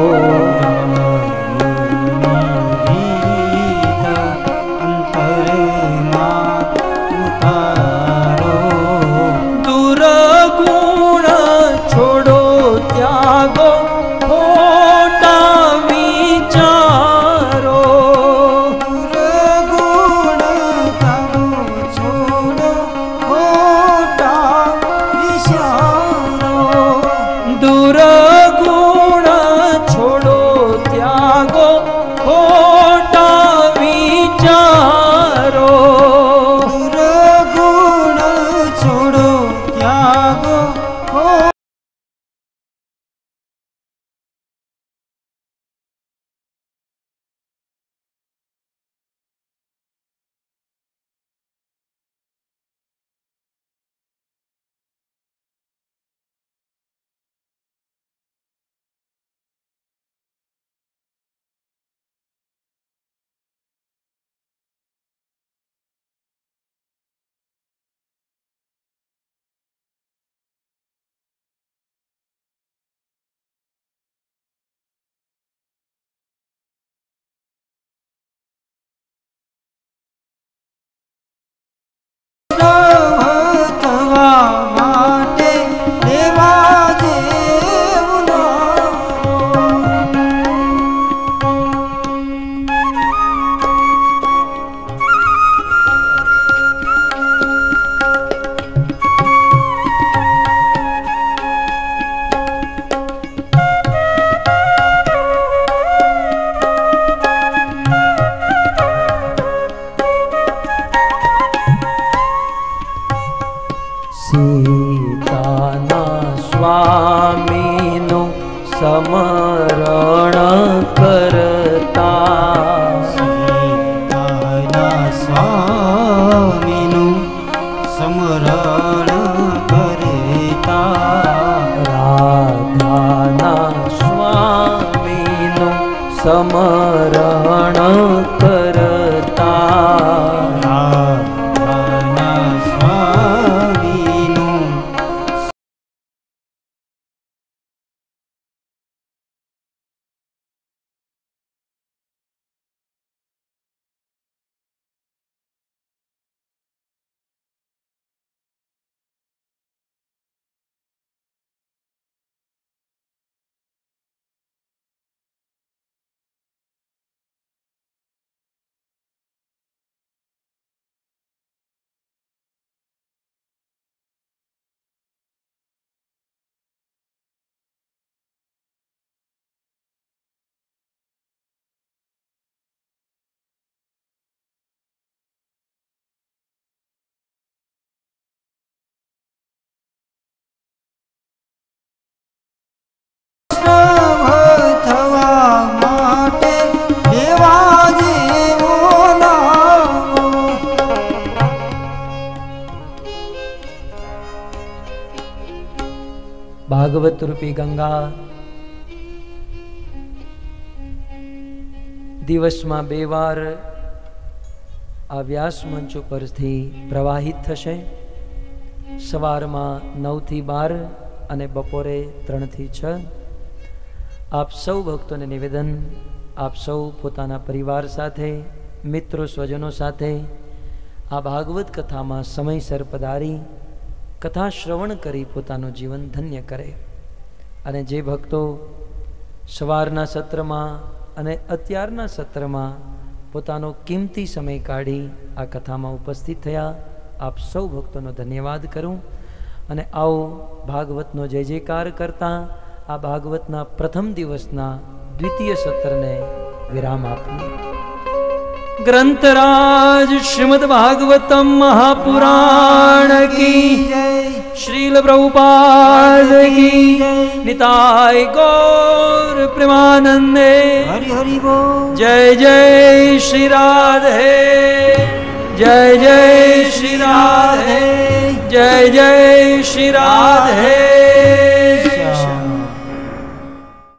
દુર્ગુણ છોડો, ત્યાગો ખોટા વિચારો. દુર્ગુણ છોડો, ત્યાગો ખોટા વિચારો. છોડો ત્યાગો. સ્વામીનું સમરણ કરતા. સીતાના સ્વામી ભાગવત રૂપી ગંગા દિવસમાં બે વાર આ વ્યાસ મંચ ઉપરથી પ્રવાહિત થશે. સવારમાં નવથી બાર અને બપોરે ત્રણથી છ. આપ સૌ ભક્તોને નિવેદન, આપ સૌ પોતાના પરિવાર સાથે, મિત્રો સ્વજનો સાથે આ ભાગવત કથામાં સમયસર પધારી કથા શ્રવણ કરી પોતાનું જીવન ધન્ય કરે. અને જે ભક્તો સવારના સત્રમાં અને અત્યારના સત્રમાં પોતાનો કિંમતી સમય કાઢી આ કથામાં ઉપસ્થિત થયા, આપ સૌ ભક્તોનો ધન્યવાદ કરું. અને આવો ભાગવતનો જય જયકાર કરતા આ ભાગવતના પ્રથમ દિવસના દ્વિતીય સત્રને વિરામ આપીએ. ગ્રંથરાજ શ્રીમદ ભાગવતમ મહાપુરાણ કી જય, શ્રીલ પ્રભુપાદ કી જય, નિતાય ગૌર પ્રેમાનંદે હરિ હરિ બોલ. જય જય શ્રી રાધે, જય જય શ્રી રાધે, જય જય શ્રી રાધે.